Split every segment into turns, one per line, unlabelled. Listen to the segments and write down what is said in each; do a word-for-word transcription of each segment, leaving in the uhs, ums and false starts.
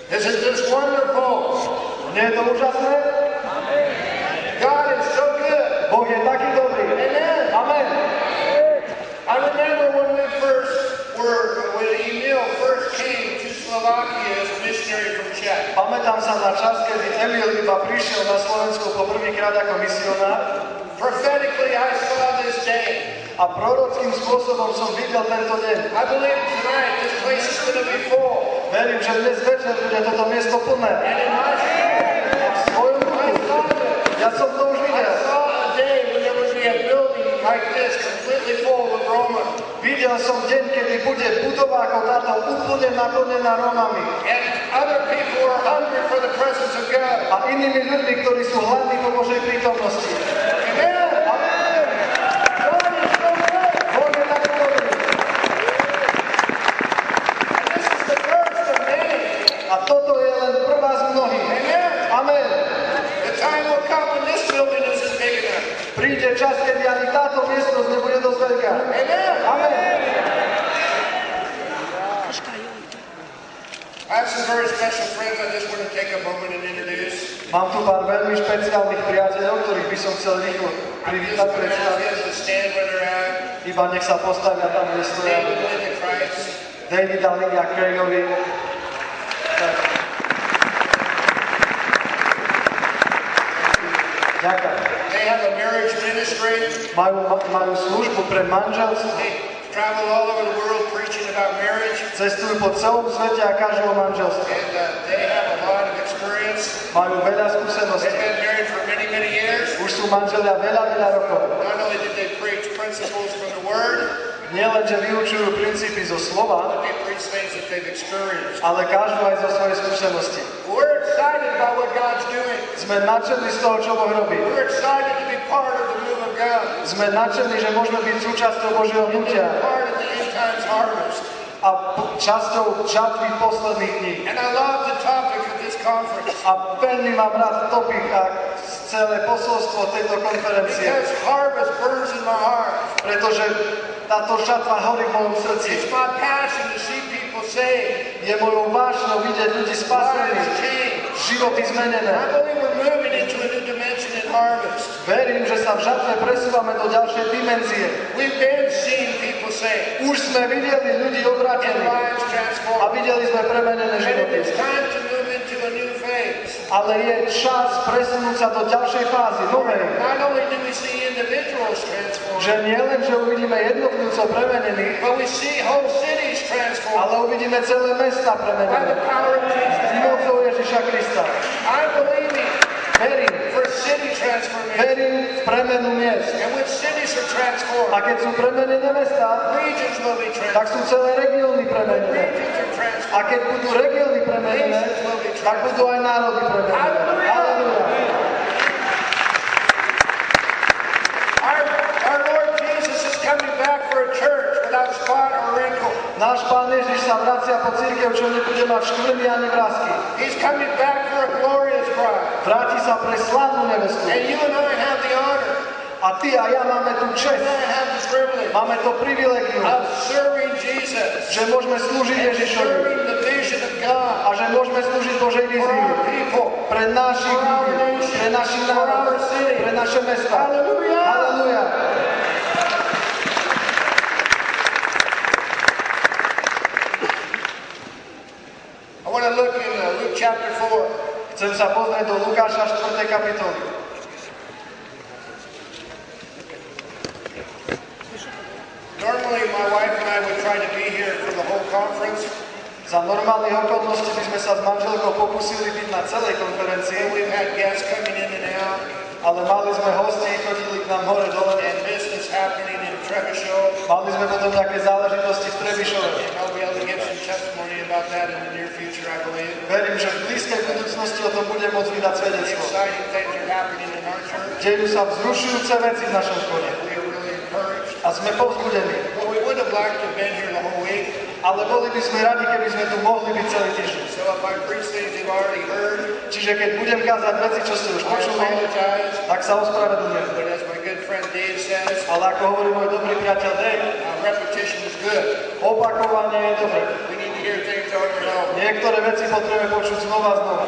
Isn't this wonderful?
Nie je to úžasné?
God is so good.
Boh je taký dobrý.
Amen.
Amen.
I remember when we first were, when Emil first came to Slovakia as a missionary from Czech.
Pamätám sa na čas, kedy Emil iba prišiel na Slovensku po prvýkrát ako misionár.
Prophetically, I saw this day.
A prorockým spôsobom som videl tento deň.
I believe tonight this place is going to be full.
Verím, že dnes večer bude toto miesto plné.
And in my spirit,
A v svojom duchu, ja som to už
I
videl.
saw a day when there would be a building like this completely full with Romans.
Videl som deň, kedy bude budova ako táto úplne naplnená Rómami.
And other people were hungry for the presence of God.
A inými ľuďmi, ktorí sú hladní po Božej prítomnosti.
Amen. God is so good.
Boh je taký dobrý.
And this is the first of many.
A toto je len prvá z mnohých.
Amen.
Amen.
The time will come when this building isn't big enough.
Príde čas, kedy ani táto miestnosť nebude dosť veľká.
Amen.
Amen.
I have some very special friends I just want to take a moment and introduce.
Mám tu pár veľmi špeciálnych priateľov, ktorých by som chcel rýchlo
I'm just
privítať,
going to ask
predstaviť.
them to stand where they're at.
Iba nech sa postavia tam, kde stoja.
David Linda Christ.
David a Lydia Craigovi. Tak. Ďakujem.
They have a marriage ministry.
Majú, majú službu pre manželstvo.
They travel all over the world preaching about marriage.
Cestujú po celom svete a kažú o manželstve.
And uh, they have a lot of experience.
Majú veľa skúseností.
They've been married for many, many years.
Už sú manželia veľa, veľa rokov.
Not only did they preach principles from the Word,
Nie len, že vyučujú princípy zo slova,
but they preach things that they've experienced.
ale kažú aj zo svojej skúsenosti.
We're excited about what God's doing.
Sme nadšení z toho, čo Boh robí.
We're excited to be part of the move of God.
Sme nadšení, že môžeme byť súčasťou Božieho hnutia
Part of the end times harvest.
a p- časťou žatvy posledných dní.
And I love the topic of this conference.
A veľmi mám rád topik a celé posolstvo tejto konferencie,
Because harvest burns in my heart.
pretože táto žatva horí v mojom srdci.
It's my passion to see people saved,
Je mojou vášňou vidieť ľudí
lives
spasených,
changed.
životy zmenené.
I believe we're moving into a new dimension in harvest.
Verím, že sa v žatve presúvame do ďalšej dimenzie.
We've been seeing people saved
Už sme videli ľudí
and
obrátených
lives
a
transformed.
videli sme premenené
And
životy.
it's time to move into a new phase.
Ale je čas presunúť sa do ďalšej fázy, novej.
Not only do we see individuals transformed,
Že nie len, že uvidíme jednotlivcov premenených,
but we see whole cities transformed
ale uvidíme celé mesta
by
premenené.
the power of Jesus.
Mocou Ježiša Krista.
I'm believing
Verím,
for city transformation.
verím v premenu miest.
And when cities are transformed,
A keď sú premenené mesta,
regions will be
tak
transformed.
sú celé regióny premenené.
Regions are
A
transformed.
keď budú regióny premenené, tak budú aj národy premenené. Halleluja.
Our, our Lord Jesus is coming back for a church without spot or wrinkle.
Náš Pán Ježiš sa vracia po cirkev, čo nebude mať škvrny ani vrásky.
He's coming back for a glorious bride.
Vráti sa pre slávnu nevestu.
And you and I have the honor,
A ty a ja máme tú
and
čest,
I have the privilege
máme to privilegium,
of serving Jesus,
že môžeme slúžiť
and
Ježišovi
serving the vision of God
a že môžeme slúžiť Božej
for
vízii
our people.
pre našich ľudí, pre našich národ, pre naše mesta.
Hallelujah!
Halleluja.
I want to look in uh, Luke chapter four.
Chcem sa pozrieť do Lukáša štvrtej kapitoly.
Normally, my wife and I would try to be here for the whole conference.
Za normálnych okolností by sme sa s manželkou pokúsili byť na celej konferencii,
And we've had guests coming in and out,
ale mali sme hostí, chodili k nám hore dole.
and business happening in Trebuchet.
Mali sme potom nejaké záležitosti v Trebišove.
And I'll be able to give some testimony about that in the near future, I believe.
Verím, že v blízkej budúcnosti o tom bude môcť vydať
The
svedectvo.
exciting things are happening in our church.
Dejú sa vzrušujúce veci v našom zbore
We are really encouraged.
a sme povzbudení.
But we would have liked to have been here the whole week.
Ale boli by sme radi, keby sme tu mohli byť celý týždeň.
So if I preach things you've already heard,
Čiže keď budem kázať veci, čo ste už
I
počuli,
apologize.
tak sa ospravedlňujem.
But as my good friend Dave says,
Ale ako hovorí môj dobrý priateľ Dave,
uh, repetition is good.
opakovanie je dobré.
We need to get hear things over and over.
Niektoré veci potrebujeme počuť znova a znova.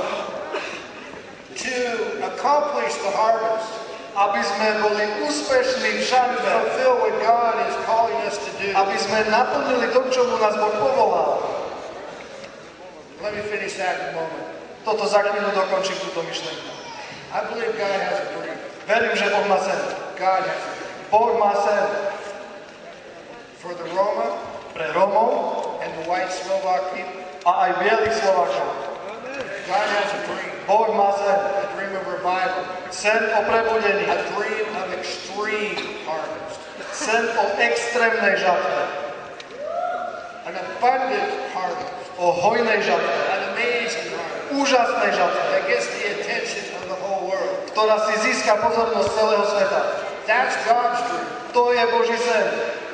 To accomplish the harvest,
Aby sme boli úspešní v žatve,
fulfill what God is calling us to do.
aby sme naplnili to, čo mu nás Boh povolal.
Let me finish that in a moment.
Toto za chvíľu dokončím túto myšlienku.
I believe God has a dream.
Verím, že Boh má sen.
God has a dream.
Boh má sen
For the Roma
pre Rómov
and the white Slovak people,
a aj bielých Slovákov.
God has a dream.
Boh má sen.
A dream of revival.
Sen o prebudení.
A dream of extreme harvest.
Sen o extrémnej žatve.
An abundant harvest.
O hojnej žatve.
An amazing harvest.
Úžasnej žatve,
That gets the attention of the whole world.
ktorá si získa pozornosť celého sveta.
That's God's dream.
To je Boží sen.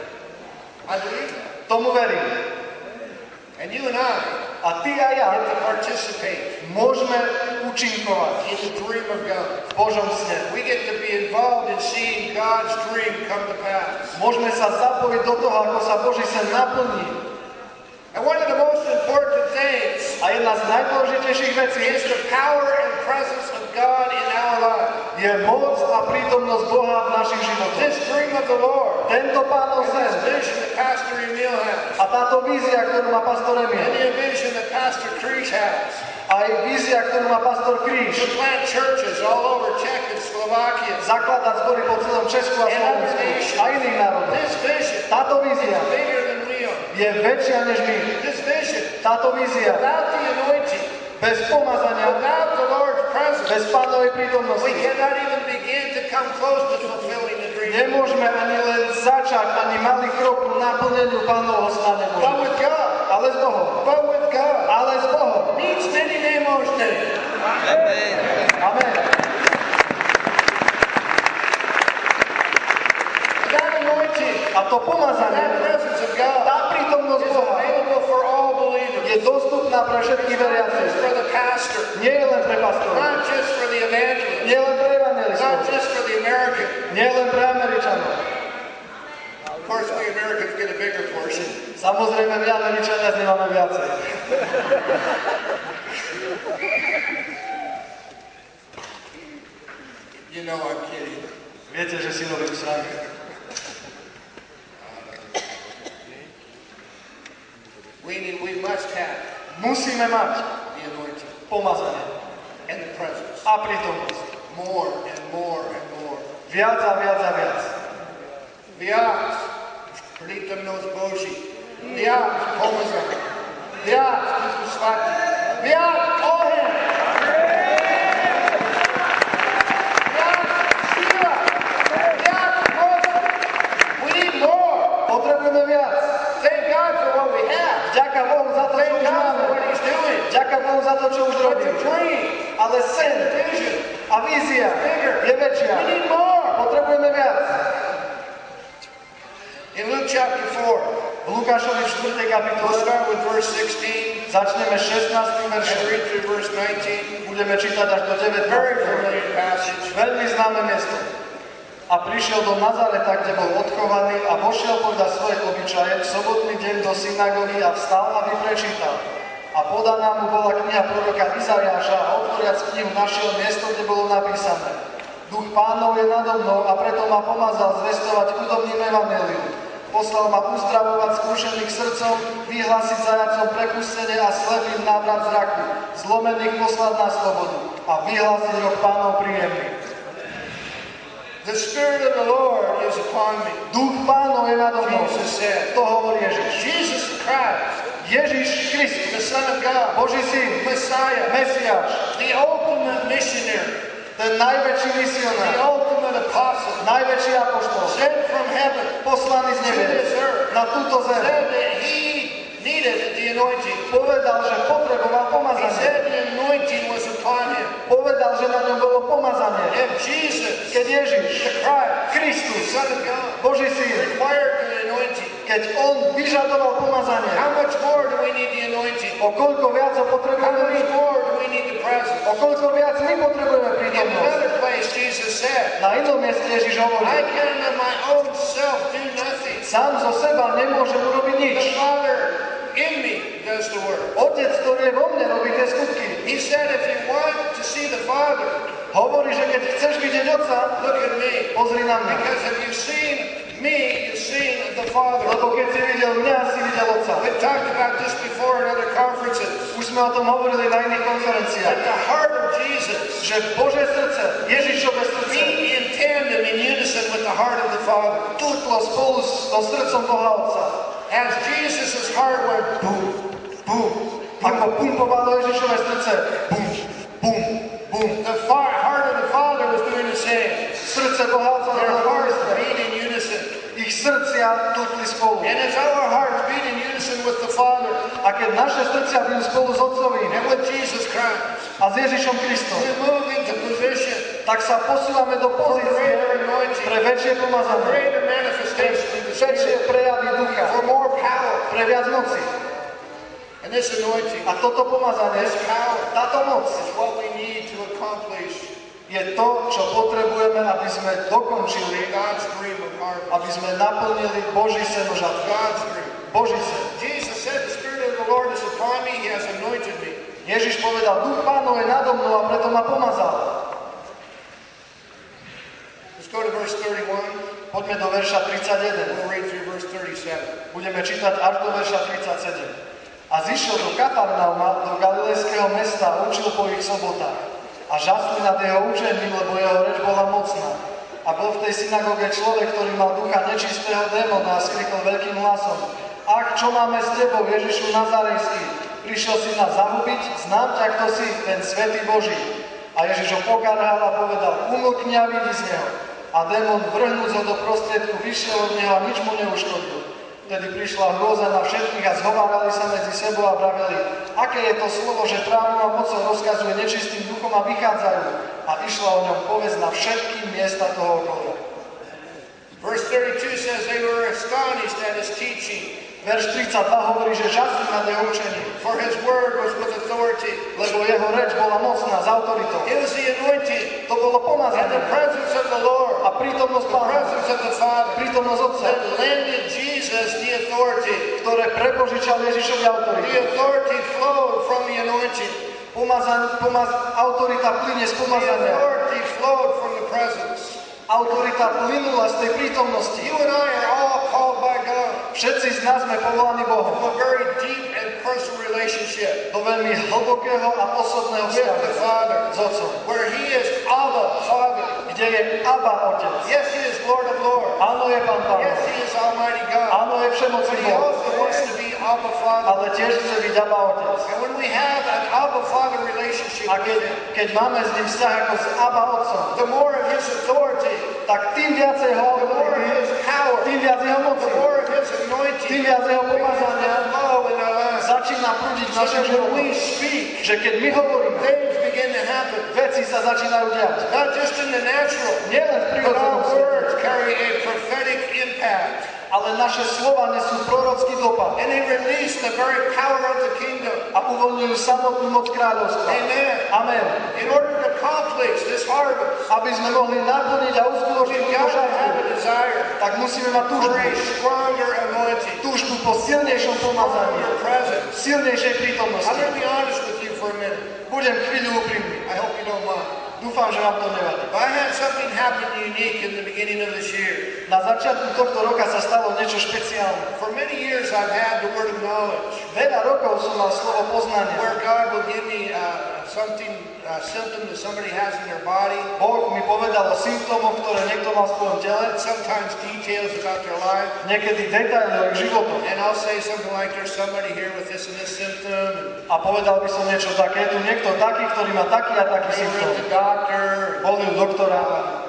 I believe that.
Tomu verím.
And you and I
A ty a ja
get to participate
môžeme účinkovať
in the dream of God.
v Božom sne.
We get to be involved in seeing God's dream come to pass.
Môžeme sa zapojiť do toho, ako sa Boží sen naplní.
And one of the most important things
A jedna z najdôležitejších vecí
is the power and presence of God in our lives.
je moc a prítomnosť Boha v našich životoch.
This dream of the Lord,
Tento Pánov
and
sen
this vision that Pastor Emil has,
a táto vízia, ktorú má pastor
and
Emil,
the vision that Pastor Križ has,
aj vízia, ktorú má pastor Kríž,
to plant churches all over Czech and Slovakia,
zakladať zbory po celom Česku a
and other
Slovensku
nations.
a iných národov.
This vision
Táto vízia
is bigger than Leon.
je väčšia než my.
This vision,
Táto vízia
without the anointing,
bez pomazania,
without the Lord's presence,
bez Pánovej
we
prítomnosti
cannot even begin to come close to fulfilling the dream.
nemôžeme ani len začať, ani malý krok k naplneniu Pánovho sna
But
nemôžeme.
with God,
Ale s Bohom.
but with God,
Ale s Bohom.
needs many nemos name.
Amen.
That anointing,
A to pomazanie,
that presence of God
tá prítomnosť
is
Boha
available for all believers.
je dostupná pre všetkých
Not just
veriacich.
for the pastor,
Nie je len pre pastorov,
not just for the evangelist,
nie len pre
not
evangelistov,
just for the American.
nie len pre Američanov.
Of course, we Americans get a bigger portion.
Samozrejme, my Američania z nemáme viacej.
You know I'm kidding.
Viete, že si robím srandu.
We need, we must have
Musíme mať
the anointing
pomazanie
and the presence.
a prítomnosť.
More and more and more.
Viac a viac a viac.
Viac, prítomnosť Boží. Viac, pomazanie. Viac, Slati. Viac, oheň. Viac, sila. Viac, moc. We need more.
Potrebujeme viac.
Thank God for what we have.
Ďaká Bohu za to, čo
Thank
už
God for
máme.
what He's doing.
Ďaká Bohu za to, čo už
But
robí.
the dream,
Ale sen
the vision,
a vízia je väčšia.
we need more.
Potrebujeme viac.
In Luke chapter four,
V Lukášovi v štvrtej
we'll
kapitole
start with verse sixteen
začneme šestnástym
and
veršom.
read through verse nineteen.
Budeme čítať až do
Very
devätnásteho.
familiar passage.
Veľmi známe miesto. A prišiel do Nazareta, kde bol odchovaný a vošiel podľa svojej obyčaje v sobotný deň do synagógy a vstal, aby prečítal. A podaná mu bola kniha proroka Izaiáša a otvoriac knihu našiel miesto, kde bolo napísané: Duch Pánov je nado mnou a preto ma pomazal zvestovať chudobným evanjelium. Poslal ma uzdravovať skúšených srdcom, vyhlásiť zajacom prepustenie a slepým návrat zraku, zlomených poslať na slobodu a vyhlásiť rok Pánov príjemný.
The Spirit of the Lord is upon me.
Duch Pánov je nado mnou.
Jesus said.
To hovorí Ježiš.
Jesus Christ,
Ježiš Kristus,
the Son of God,
Boží syn,
Messiah,
Mesiáš,
the ultimate missionary,
ten najväčší
the
misionár,
ultimate apostle,
najväčší apoštol,
sent from heaven,
poslaný z nebe na túto zem,
said that he needed the anointing.
povedal, že potreboval
He
pomazanie.
said the anointing was upon him.
Povedal, že na ňom bolo pomazanie.
And Jesus,
Keď Ježiš,
the Christ, the
Kristus,
Son of God,
Boží syn,
required the anointing.
keď on vyžadoval pomazanie,
How much more do we need the anointing?
o koľko viac ho
How
potrebujeme my,
much more do we need the presence?
o koľko viac my potrebujeme
In
prítomnosť.
another place, Jesus said,
Na inom mieste Ježiš
I
hovorí:
can of my own self do nothing.
Sám zo seba nemôžem urobiť nič.
The Father in me does the work.
Otec, ktorý je vo mne, robí tie skutky.
He said, if you want to see the Father,
Hovorí, že keď chceš vidieť Otca,
look at me.
pozri na mňa.
Because if you've seen me, you've seen the Father.
Lebo keď si videl mňa, si videl Otca.
We talked about this before in other conferences.
Už sme o tom hovorili na iných konferenciách.
At the heart of Jesus,
Že Božie srdce, Ježišové srdce,
being in tandem, in unison with the heart of the Father.
tutlo spolu s so srdcom Boha Otca.
As Jesus' heart went boom, boom,
Ako pumpovalo Ježišové srdce, bum, bum, bum.
the far, heart of the Father was doing the same.
Srdce Boha Otca
Their
robilo to
hearts
isté.
beat in unison.
Ich srdcia tutli spolu.
And as our hearts beat in unison with the Father
A keď naše srdcia bijú spolu s Otcovým
and with Jesus Christ,
a s Ježišom Kristom,
we move into position
tak sa posúvame do
for
pozície
greater anointing,
pre väčšie
for
pomazanie,
greater manifestation of the
väčšie
Spirit,
prejavy ducha,
for more power.
pre viac moci.
And this anointing,
A toto pomazanie,
this power,
táto moc
is what we need to accomplish
je to, čo potrebujeme, aby sme dokončili,
God's dream of harvest.
aby sme naplnili Boží sen žatvu.
God's dream.
Boží sen.
Jesus said, the Spirit of the Lord is upon me, He has anointed me.
Ježiš povedal, duch Pánov je nado mnou a preto ma pomazal.
Let's go to verse thirty-one.
Poďme do verša tridsaťjeden.
We'll read through verse thirty-seven.
Budeme čítať až do verša tridsaťsedem. A zišiel do Kafarnauma, do galilejského mesta, a učil po ich sobotách. A žasli nad jeho učením, lebo jeho reč bola mocná. A bol v tej synagóge človek, ktorý mal ducha nečistého démona a skrikol veľkým hlasom: Ach, čo máme s tebou, Ježišu Nazarejský? Prišiel si nás zahubiť? Znám ťa, kto si, ten svätý Boží. A Ježiš ho pokarhal a povedal: Umlkni a vidí z neho. A démon, vrhnúc ho do prostriedku, vyšiel od neho a nič mu neuškodil. Vtedy prišla hrôza na všetkých a zhovárali sa medzi sebou a vraveli: Aké je to slovo, že právou a mocou rozkazuje nečistým duchom a vychádzajú? A išla o ňom povesť na všetky miesta toho okolia.
Verse thirty-two says they were astonished at His teaching,
Verš tridsaťdva hovorí, že žasli nad jeho učením,
for His word was with authority.
lebo jeho reč bola mocná, s autoritou.
It was the anointing
To bolo
and
pomazanie
the presence of the Lord,
a prítomnosť
the
Pána,
presence of the Father,
prítomnosť Otca,
that lended Jesus the authority.
ktoré prepožičal Ježišovi
The
autoritu.
authority flowed from the anointing.
Pomazan, pomaz, autorita plyne z
The
pomazania.
authority flowed from the presence.
Autorita plynula z tej prítomnosti.
You and I are all called by God
Všetci z nás sme povolaní
to
Bohom
a very deep and personal relationship
do veľmi hlbokého a osobného
with
vzťahu
the Father,
s Otcom,
where He is Abba, Father.
kde je Abba Otec.
Yes, He is Lord of Lords.
Áno, je Pán Pán.
Yes, He is Almighty God.
Áno, je všemocný
But He
Boh.
also wants to be Abba, Father.
Ale tiež chce byť Abba Otec.
And when we have an Abba, Father relationship
A keď,
with Him,
keď máme s ním vzťah ako s Abba Otcom,
the more of His authority,
tak tým viacej ho
the more of His power,
tým viac jeho
the
moci,
more of His
tým
anointing
viac jeho
begins
pomazania
to flow in our lives.
začína prúdiť v
So
našom
that when
živote.
we speak,
Že keď my hovoríme,
things begin to happen.
veci sa začínajú diať.
Not just in the natural,
Nielen v
but
prírodzenom
our
svete,
words carry a prophetic impact.
ale naše slova nesú prorocký dopad
And they release the very power of the kingdom.
a uvoľňujú samotnú moc kráľovstva.
Amen.
Amen.
In order to accomplish this harvest,
Aby sme mohli naplniť a uskutočniť
we've
túto
got to have
žatvu,
a desire
tak musíme mať
for
túžbu.
a stronger anointing,
Túžbu po silnejšom pomazaní,
stronger presence.
silnejšej prítomnosti.
I'm going to be honest with you for a minute.
Budem chvíľu úprimný.
I hope you don't mind.
Dúfam, že vám to nevadí.
But I had something happen unique in the beginning of this year.
Na začiatku tohto roka sa stalo niečo špeciálne.
For many years I've had the word of knowledge,
Veľa rokov som mal slovo poznania.
where God will give me uh, something, a symptom that somebody has in their body,
Boh mi povedal o symptómoch, ktoré niekto mal v svojom tele,
sometimes details about their life.
niekedy detaily o ich životoch.
And I'll say something like, there's somebody here with this and this symptom.
A povedal by som niečo také, je tu niekto taký, ktorý má taký a taký
They were
symptóm.
at the doctor.
Boli u doktora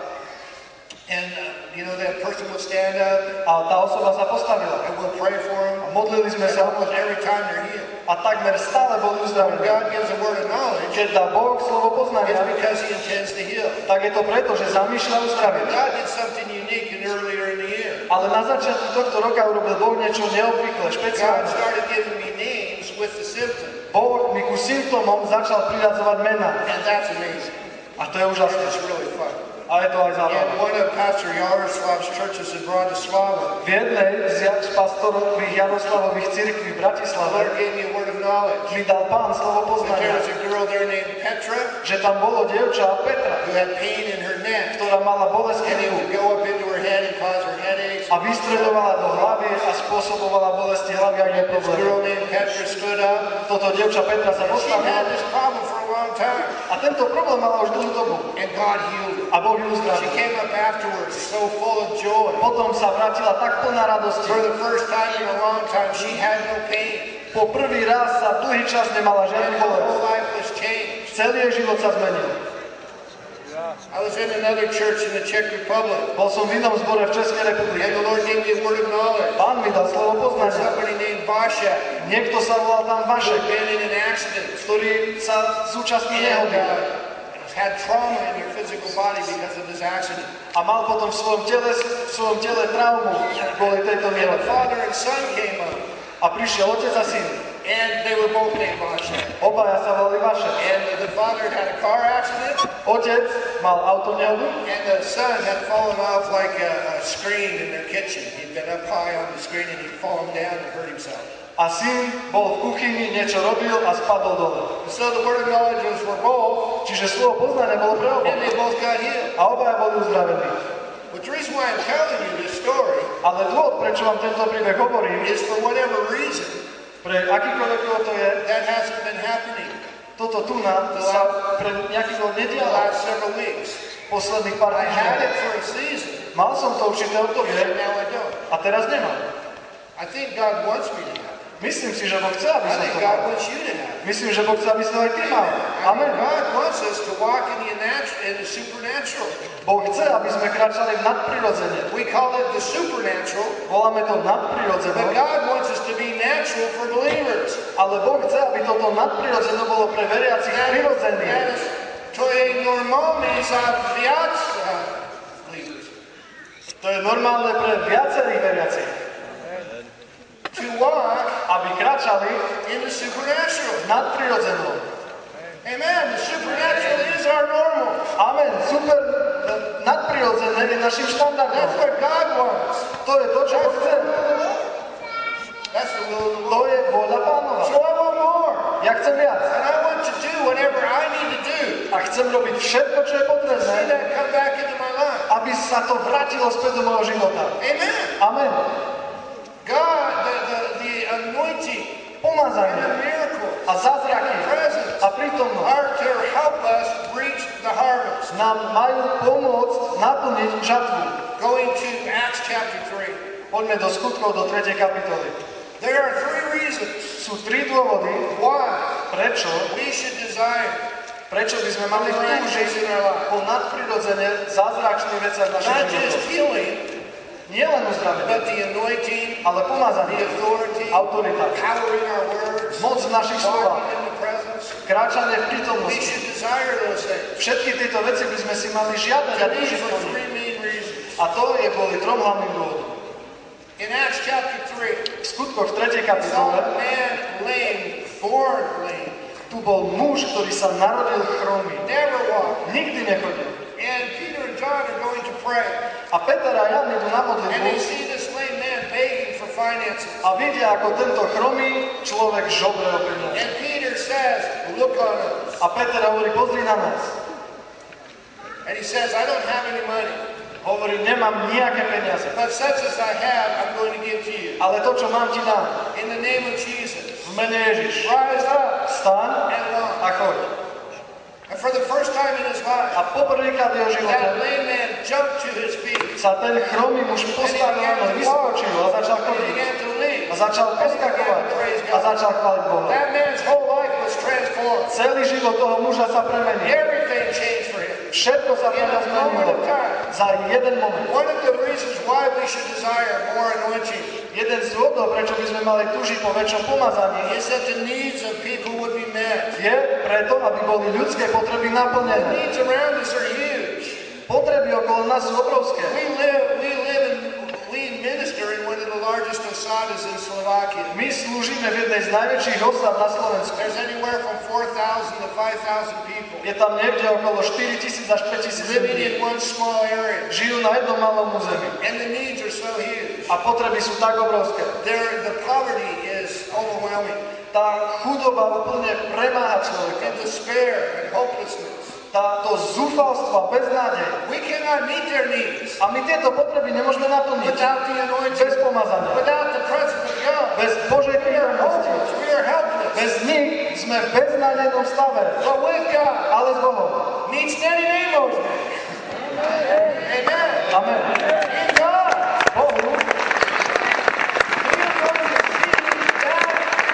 And, uh, you know, that person will stand up
a tá osoba sa postavila.
and we'll pray for them.
A modlili sme
And
sa
almost every time they're healed.
a takmer stále boli
When
uzdravení.
God gives a word of knowledge,
Keď dá Boh slovo
it's
poznania,
because He intends to heal.
tak je to preto, že zamýšľa uzdraviť.
God did something unique in earlier in the year.
Ale na začiatku tohto roka urobil Boh niečo neobvyklé,
God
špeciálne.
started giving me names with the symptom.
Boh mi ku symptómom začal priradzovať mená.
And that's amazing.
A to je úžasné.
It's really fun.
A je to aj
in
zábava.
one of Pastor Yaroslav's churches in Bratislava.
V jednej z ja- z pastorových Jaroslavových cirkví v
The
Bratislave
Lord gave me a word of knowledge.
mi dal Pán slovo
That there
poznania,
was a girl there named Petra
že tam bolo dievča Petra,
who had pain in her neck.
ktorá mala bolesť
And it
krku
would go up into her head and cause her headaches.
a vystreľovala do hlavy a spôsobovala bolesti hlavy a jej
This
problémy.
girl named Petra stood up.
Toto dievča Petra sa
She
postavila
had this problem for a long time.
a tento problém mala už dlhú dobu
And God healed her.
a Boh ju
She
uzdravil.
came up afterwards so full of joy.
Potom sa vrátila tak plná radosti.
For the first time in a long time, she had no pain.
Po prvý raz za dlhý čas nemala žiadny
And her
bolesť.
whole life was changed.
Celý jej život sa zmenil.
I was in another church in the Czech Republic.
Bol som v inom zbore v Českej
And
republike.
the Lord gave me a word of knowledge.
Pán mi dal slovo poznania.
Somebody named Bashak
Niekto sa volal tam
who
Vašek,
had been in an accident
ktorý sa zúčastnil
and
nehody
uh, had trauma in their physical body because of this accident.
a mal potom v svojom tele, v svojom tele traumu kvôli tejto
And the
nehode.
father and son came up.
A prišiel otec a syn.
And they were both named Bashak.
Obaja sa volali Vašek.
And the father had a car accident,
Otec mal auto nehodu
and the son had fallen off like a, a screen in their kitchen. He'd been up high on the screen and he'd fallen down and hurt himself.
a syn bol v kuchyni, niečo robil a spadol dole.
And so the word of knowledge was for both,
Čiže slovo poznania bolo pre oboch.
and they both got healed.
A obaja boli uzdravení.
But the reason why I'm telling you this story
Ale dôvod, prečo vám tento príbeh hovorím,
is for whatever reason
pre akýkoľvek dôvod to je,
that hasn't been happening
toto tu nám sa pre nejaký dôvod
the
nedialo
last several weeks.
posledných pár
I had it
týždňov.
for a season,
Mal som to určité obdobie
and now I don't.
a teraz nemám.
I think God wants me to have it.
Myslím si, že Boh chce, aby
I
som
think
to
God
mal.
wants you to have it.
Myslím, že Boh chce, aby som aj ty mal.
I mean,
Amen.
God wants us to walk in the, natu- in the supernatural.
Boh chce, aby sme kráčali v nadprirodzene.
We call it the supernatural,
Voláme to
but
nadprirodzene,
God wants us to be natural for believers.
ale Boh chce, aby toto nadprirodzene bolo pre veriacich
That is, that
prirodzené.
is, to je normálne za viac uh, believers.
To je normálne pre viacerých veriacich,
To walk
aby kráčali
in the supernatural.
v nadprirodzenom.
Amen. The supernatural is our normal.
Amen. Super. Nadprirodzené je našim
That's
štandardom.
what God wants.
To je to, čo Boh chce.
That's the will of the
To
Lord.
je vôľa Pánova.
So I want more.
Ja chcem viac.
And I want to do whatever I need to do.
A chcem robiť všetko, čo je
See
potrebné,
that come back into my life.
aby sa to vrátilo späť do môjho života.
Amen.
Amen.
God, the, the, the anointing and
Pomazanie
the miracle
a zázraky
presence
a prítomnosť
are to help us reach the harvest.
nám majú pomôcť naplniť žatvu.
Going to Acts chapter three.
Poďme do skutkov, do tretej kapitoly.
There are three reasons
Sú tri dôvody,
why
prečo,
we should desire
prečo by sme mali
miraculous
túžiť
in our life.
po nadprirodzene zázračných veciach v našich
Not just
životoch.
healing,
Nie len uzdravenie,
but the anointing,
ale
the
pomazanie,
authority,
autorita,
power in our words,
moc v našich slovách,
walking in the presence.
kráčanie v
We
prítomnosti.
should desire those things.
Všetky tieto veci by sme si mali žiadať a
And these
túžiť
are
po nich.
three main reasons.
A to je kvôli trom hlavným dôvodom.
In Acts chapter three,
V skutkoch v tretej
saw
kapitole
a man lame, born lame,
tu bol muž, ktorý sa narodil chromý.
never walked.
Nikdy nechodil.
And Peter and John are going to pray.
A Peter a Jan idú na
And they
modlitbu
see this lame man begging for finances.
a vidia, ako tento chromý človek žobre o peniaze.
And Peter says, look on us.
A Peter hovorí, pozri na nás.
And he says, I don't have any money,
Hovorí, nemám nejaké peniaze,
but such as I have, I'm going to give to you.
ale to, čo mám, ti dám.
In the name of Jesus,
V mene Ježiš.
rise up
Vstaň
and walk.
a choď.
And for the first time in his life,
A poprvýkrát v jeho živote
that lame man jumped to his feet.
sa ten chromý muž postavil na nohy, vyskočil a začal
And he
chodiť.
began to leap.
A začal poskakovať a začal chváliť Boha.
That man's whole life was transformed.
Celý život toho muža sa premenil.
Everything changed for him.
Všetko sa pre ňa zmenilo. Za jeden moment.
One of the reasons why we should desire more anointing
Jeden z dôvodov, prečo by sme mali túžiť po väčšom pomazaní,
is that the needs of people would be met.
je preto, aby boli ľudské potreby
The
naplnené.
needs around us are huge.
Potreby okolo nás sú obrovské.
We live, we live in, we minister in one of the largest osadas in Slovakia.
My slúžime v jednej z najväčších osad na Slovensku.
There's anywhere from four thousand to five thousand people
Je tam niekde okolo štyri tisíc až päť tisíc
living
ľudí.
in one small area.
Žijú na jednom malom území.
And the needs are so huge.
A potreby sú tak obrovské.
There, the poverty is overwhelming.
Tá chudoba úplne premáha človeka.
And despair and hopelessness.
Táto zúfalstvo, beznádej.
We cannot meet their needs
A my tieto potreby nemôžeme naplniť.
without the anointing,
Bez pomazania.
without the presence of God.
Bez Božej
We are
prítomnosti.
hopeless. We are helpless.
Bez nich sme v beznádejnom stave.
But with God,
Ale s Bohom.
meets Danny Amos. Amen.
Amen.
In God.
Bohu.
We are going to see that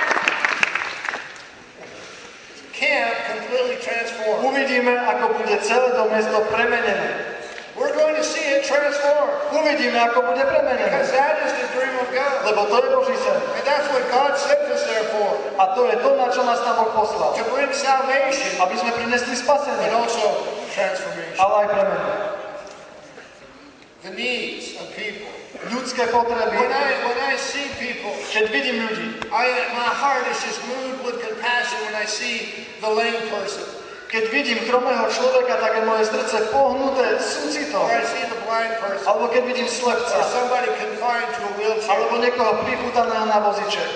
camp completely transformed.
Uvidíme, ako bude celé to mesto premenené.
We're going to see it transformed.
Uvidíme, ako bude premenené.
Because that is the dream of God.
Lebo to je Boží sen.
And that's what God sent us there for.
A to je to, na čo nás tam Boh poslal.
To bring salvation,
Aby sme prinesli
but
spasenie,
also transformation.
ale aj premenu.
The needs of people.
Ľudské potreby.
When I when I see people,
Keď vidím ľudí,
I my heart is just moved with compassion when I see the lame person,
keď vidím chromého človeka, tak je moje srdce pohnuté súcitom.
or I see the blind person,
Alebo keď vidím
or
slepca,
somebody confined to a wheelchair.
alebo niekoho pripútaného na voziček.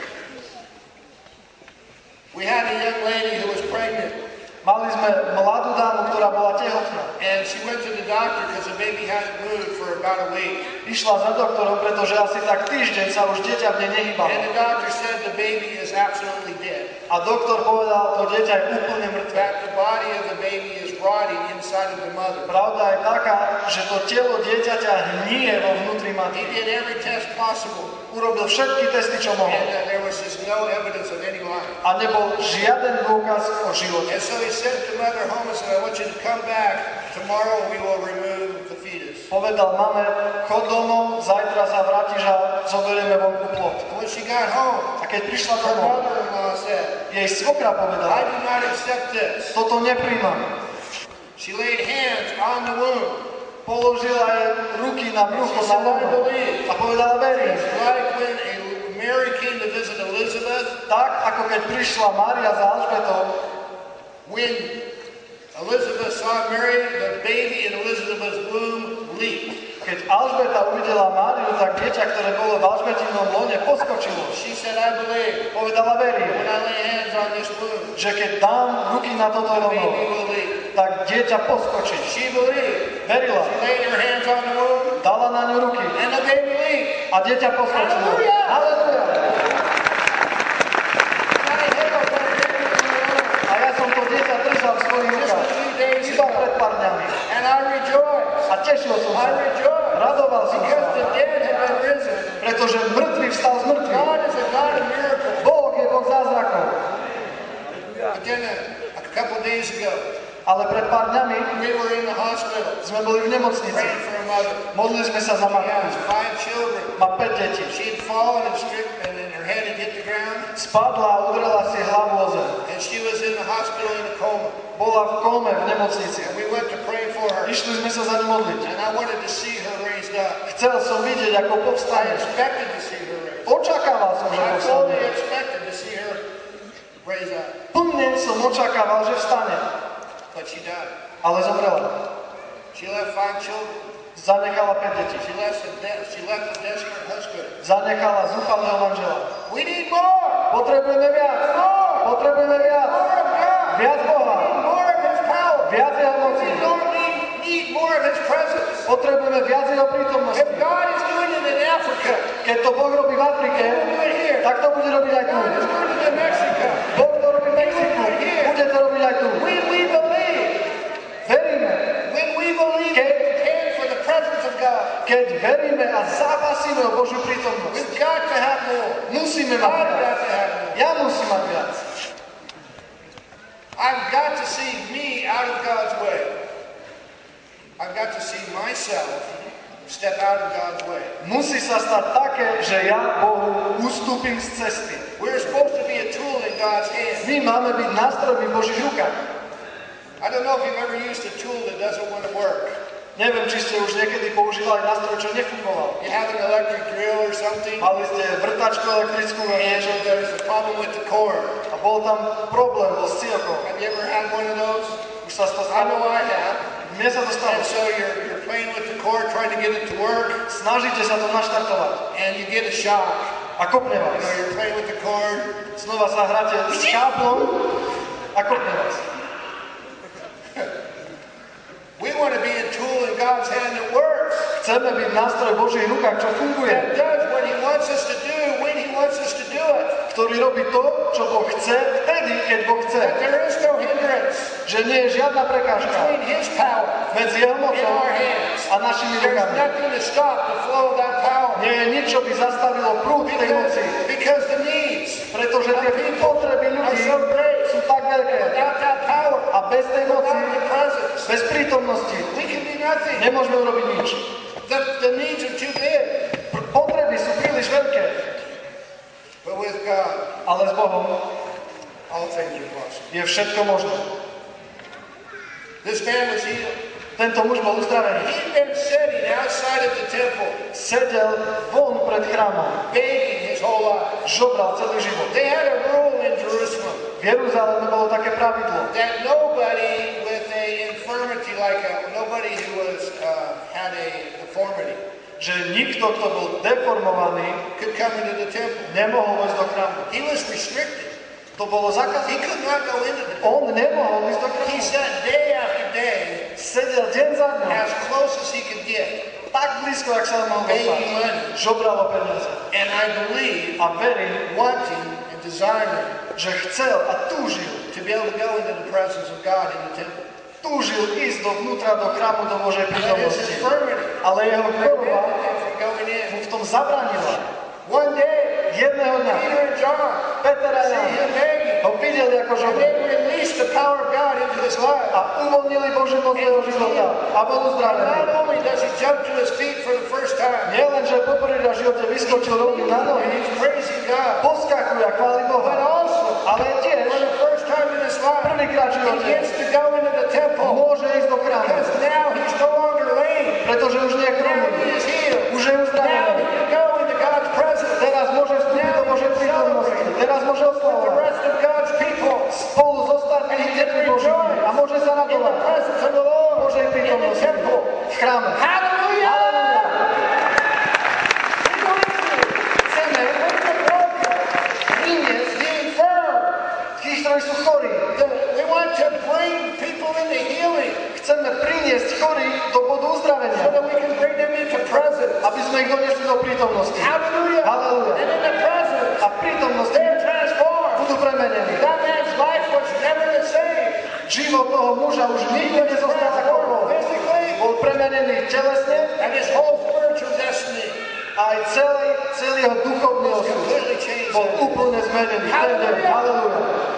We had a young lady who was pregnant,
Mali sme mladú dámu, ktorá bola tehotná.
and she went to the doctor because the baby hadn't moved for about a week.
Išla za doktorom, pretože asi tak týždeň sa už dieťa v nej nehýbalo.
And the doctor said the baby is absolutely dead.
A doktor povedal, to dieťa je úplne mŕtve.
That the body of the baby is rotting inside of the mother.
Pravda je taká, že to telo dieťaťa hnie vo vnútri
He
matky.
did every test possible,
Urobil všetky testy, čo mohol.
and uh, there was just no evidence of any life.
A nebol žiaden dôkaz o živote.
And so he sent the mother home and said, I want you to come back. Tomorrow we will remove the fetus.
Povedal mame, chod domov, zajtra sa vrátiš a zoberieme vonku plod.
And when she got home,
A keď prišla
her
domov,
mother-in-law said,
jej svokra
I
povedala,
do not accept this.
toto nepríjmam.
She laid hands on the womb.
Položila jej ruky na brucho,
She
na
said, I
lono
believe.
a povedala, verím.
It's like when a Mary came to visit Elizabeth,
Tak, ako keď prišla Mária za Alžbetou,
when Elizabeth saw Mary, the baby in Elizabeth's womb leaped.
keď Alžbeta uvidela Máriu, tak dieťa, ktoré bolo v Alžbetinom lone, poskočilo.
She said, I believe.
Povedala, verím,
When I lay hands on this womb,
že keď dám ruky na toto
the
lono,
baby will leap.
tak dieťa poskočí.
She believed.
Verila,
She laid her hands on the womb,
dala na ňu ruky
and the baby leaped.
a dieťa poskočilo.
Halleluja!
Halleluja!
And I held that baby in my arms
A ja som to dieťa držal v svojich
just
rukách
a few days
iba
ago,
pred pár dňami.
and I rejoiced.
A tešil som
I
sa.
rejoiced
Radoval som
because the
sa.
dead had been risen.
Pretože mŕtvy vstal z mŕtvych.
God is a God of miracles.
Boh je Boh zázrakov.
But then a, a couple days ago,
Ale pred pár dňami
we were in the hospital
sme boli v nemocnici.
praying for a mother.
Modlili sme sa za
She
matku.
has five children.
Má päť detí.
She had fallen and stripped, and then her head had hit the ground,
Spadla a udrela si hlavu o zem.
and she was in the hospital in a coma.
Bola v kóme v nemocnici.
And we went to pray for her,
Išli sme sa za ňu modliť.
and I wanted to see her raised up.
Chcel som vidieť, ako
I
povstane.
expected to see her raised up.
Očakával som, že
I
povstane.
fully expected to see her raised up,
Plne som očakával, že vstane.
but she died.
Ale zomrela.
She left five children.
Zanechala päť detí.
She left a, de- she left a desperate husband.
Zanechala zúfalého manžela.
We need more!
Potrebujeme viac.
More!
Potrebujeme viac.
More of God!
Viac Boha.
More of His power!
Viac Jeho moci.
We don't need, need more of His presence.
Potrebujeme viac Jeho prítomnosti.
If God is doing it in Africa,
Keď to Boh robí v Afrike,
He'll do it here.
tak to bude robiť aj tu.
God is doing it in Mexico.
Boh to robí v Mexiku. Bude to robiť aj tu.
When we believe,
Veríme.
when we believe and contend for the presence of God,
Keď veríme a zápasíme o Božiu prítomnosť,
we've got to have more.
musíme mať
I've
viac.
got to have more.
Ja musím mať viac.
I've got to see me out of God's way. I've got to see myself step out of God's way.
Musí sa stať také, že ja Bohu ustúpim z cesty.
We're supposed to be a tool in God's hand.
My máme byť nástrojmi v Božích rukách.
I don't know if you've ever used a tool that doesn't want to work.
Neviem, či ste už niekedy používali nástroj, čo nefungoval.
You have an electric drill or something,
Mali ste vrtačku elektrickú a
and
niečo
there's a problem with the cord.
a bol tam problém, bol s cielkou.
Have you ever had one of those?
Už sa to
I know
stalo.
I have.
Mne sa to stalo.
And so you're, you're playing with the cord, trying to get it to work,
Snažíte sa to naštartovať
and you get a shock.
a kopne
You
vás.
know, you're playing with the cord,
Znova sa hráte s káblom a kopne vás.
we want to be a tool in God's hand that works.
Chceme byť nástroj v Božích rukách, čo funguje,
That does what He wants us to do, when He wants us to do it.
ktorý robí to, čo Boh chce, vtedy, keď Boh chce.
That there is no hindrance
Že nie je žiadna prekážka
between His power
medzi jeho
in
mocou
our hands.
a našimi
There's
rukami.
nothing to stop the flow of that power.
Nie je nič, čo by zastavilo prúd tej
Because,
moci,
because the needs
pretože tie potreby
are
ľudí
so great.
sú tak veľké
Without that power,
a bez tej moci,
without the presence,
bez prítomnosti,
we can do nothing.
nemôžeme urobiť nič.
The, the needs are too big.
Potreby sú príliš veľké,
But with God,
ale s Bohom
all things are possible.
je všetko možné.
This man was healed.
Tento muž bol uzdravený.
He'd been sitting outside of the temple,
Sedel von pred chrámom,
begging his whole life.
žobral celý život.
They had a rule in Jerusalem
V Jeruzaleme bolo také pravidlo,
that nobody with a infirmity like a, nobody who was uh, had a deformity
že nikto, kto bol deformovaný,
could come into the temple.
nemohol ísť do chrámu.
He was restricted.
To bolo
He
zakázané.
could not go into the temple.
On nemohol ísť do
He
chrámu.
sat day after day,
Sedel deň za dňom,
as close as he could get,
tak blízko, ak sa mohol
begging
dostať.
money,
Žobral o peniaze.
and I believe
A verím,
wanting and desiring
že chcel a túžil,
to be able to go into the presence of God in the temple.
túžil ísť dovnútra do chrámu do Božej
But his
prítomnosti.
infirmity
Ale jeho choroba
prevented him from going
mu
in.
v tom zabranila.
One day,
Jedného dňa
Peter and John
Peter a
see
Ján
him begging,
ho videli ako
and
žobral
they released the power of God into his life.
a uvoľnili Božiu moc do jeho života a bol
And
uzdravený.
not only does he jump to his feet for the first time,
Nie len, že poprvý raz v živote vyskočil rovno na
and
nohy,
he's praising God,
poskakuje a chváli
but
Boha,
also,
ale tiež
for the first time in his life,
prvýkrát v
he
živote
gets to go into the temple,
môže ísť do chrámu,
because now he's no longer lame.
pretože už nie je
Now
chromý,
he is healed.
už je
Now
uzdravený.
he can go into God's presence.
Teraz môže vstúpiť do Božej prítomnosti, teraz môže
The
oslavovať
rest of God's people
spolu s ostatnými deťmi Božími a môže sa
in the
radovať
presence of the Lord
Božej
in the
prítomnosti
temple.
v chráme.
Hallelujah!
Chceme priniesť
The infirm.
tých, ktorí sú chorí.
The- We want to bring people into healing
Chceme priniesť chorých do bodu
so
uzdravenia,
that we can bring them into presence.
aby sme ich donesli do prítomnosti.
Hallelujah!
Hallelujah.
And in the presence,
A v prítomnosti
they're transformed.
budú premenení.
That man's life was never the same.
Život toho muža už nikdy nezostal ako bol.
Physically,
Bol premenený telesne
and his whole spiritual destiny
a aj celý, celý jeho duchovný
was
osud
completely changed.
bol úplne zmenený. Ten deň. Halleluja.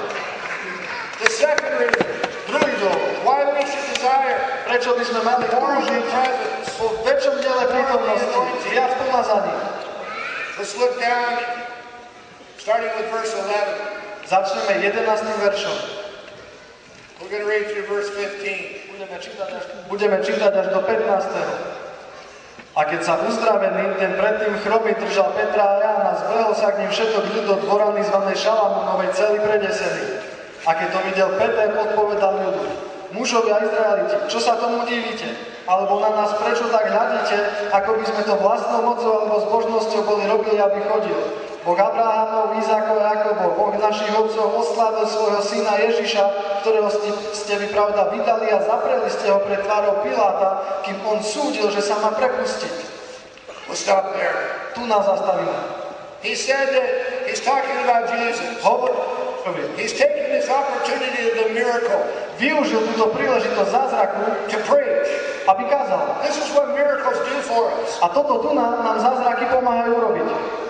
The second reason
Druhý dôvod,
why we should desire
prečo by sme mali
more of the
túžiť
presence.
po väčšom diele prítomnosti, viac pomazaní.
Let's look down, starting with verse eleven.
Začneme jedenástym veršom.
We're going to read through verse fifteen.
Budeme čítať až, budeme čítať až do pätnásteho. A keď sa uzdravený, ten predtým chromý držal Petra a Jána, zblehol sa k ním všetok ľud do dvorany zvanej Šalamúnovej, celý predesený. A keď to videl Peter, odpovedal ľudu: Mužovia Izraeliti, čo sa tomu divíte? Alebo na nás prečo tak hľadíte, ako by sme to vlastnou mocou alebo zbožnosťou boli robili, aby chodil? Boh Abrahamov, Izákov a Jakobov, Boh našich otcov oslávil svojho syna Ježiša, ktorého ste, ste vy pravda vydali a zapreli ste ho pred tvárou Piláta, kým on súdil, že sa má prepustiť.
We'll stop there.
Tu nás zastavíme.
He said that he's talking about Jesus.
Hovor,
He's taken this opportunity of the miracle
využil túto príležitosť zázraku,
to preach.
aby kázal.
This is what miracles do for us.
A toto tu nám, nám zázraky pomáhajú urobiť.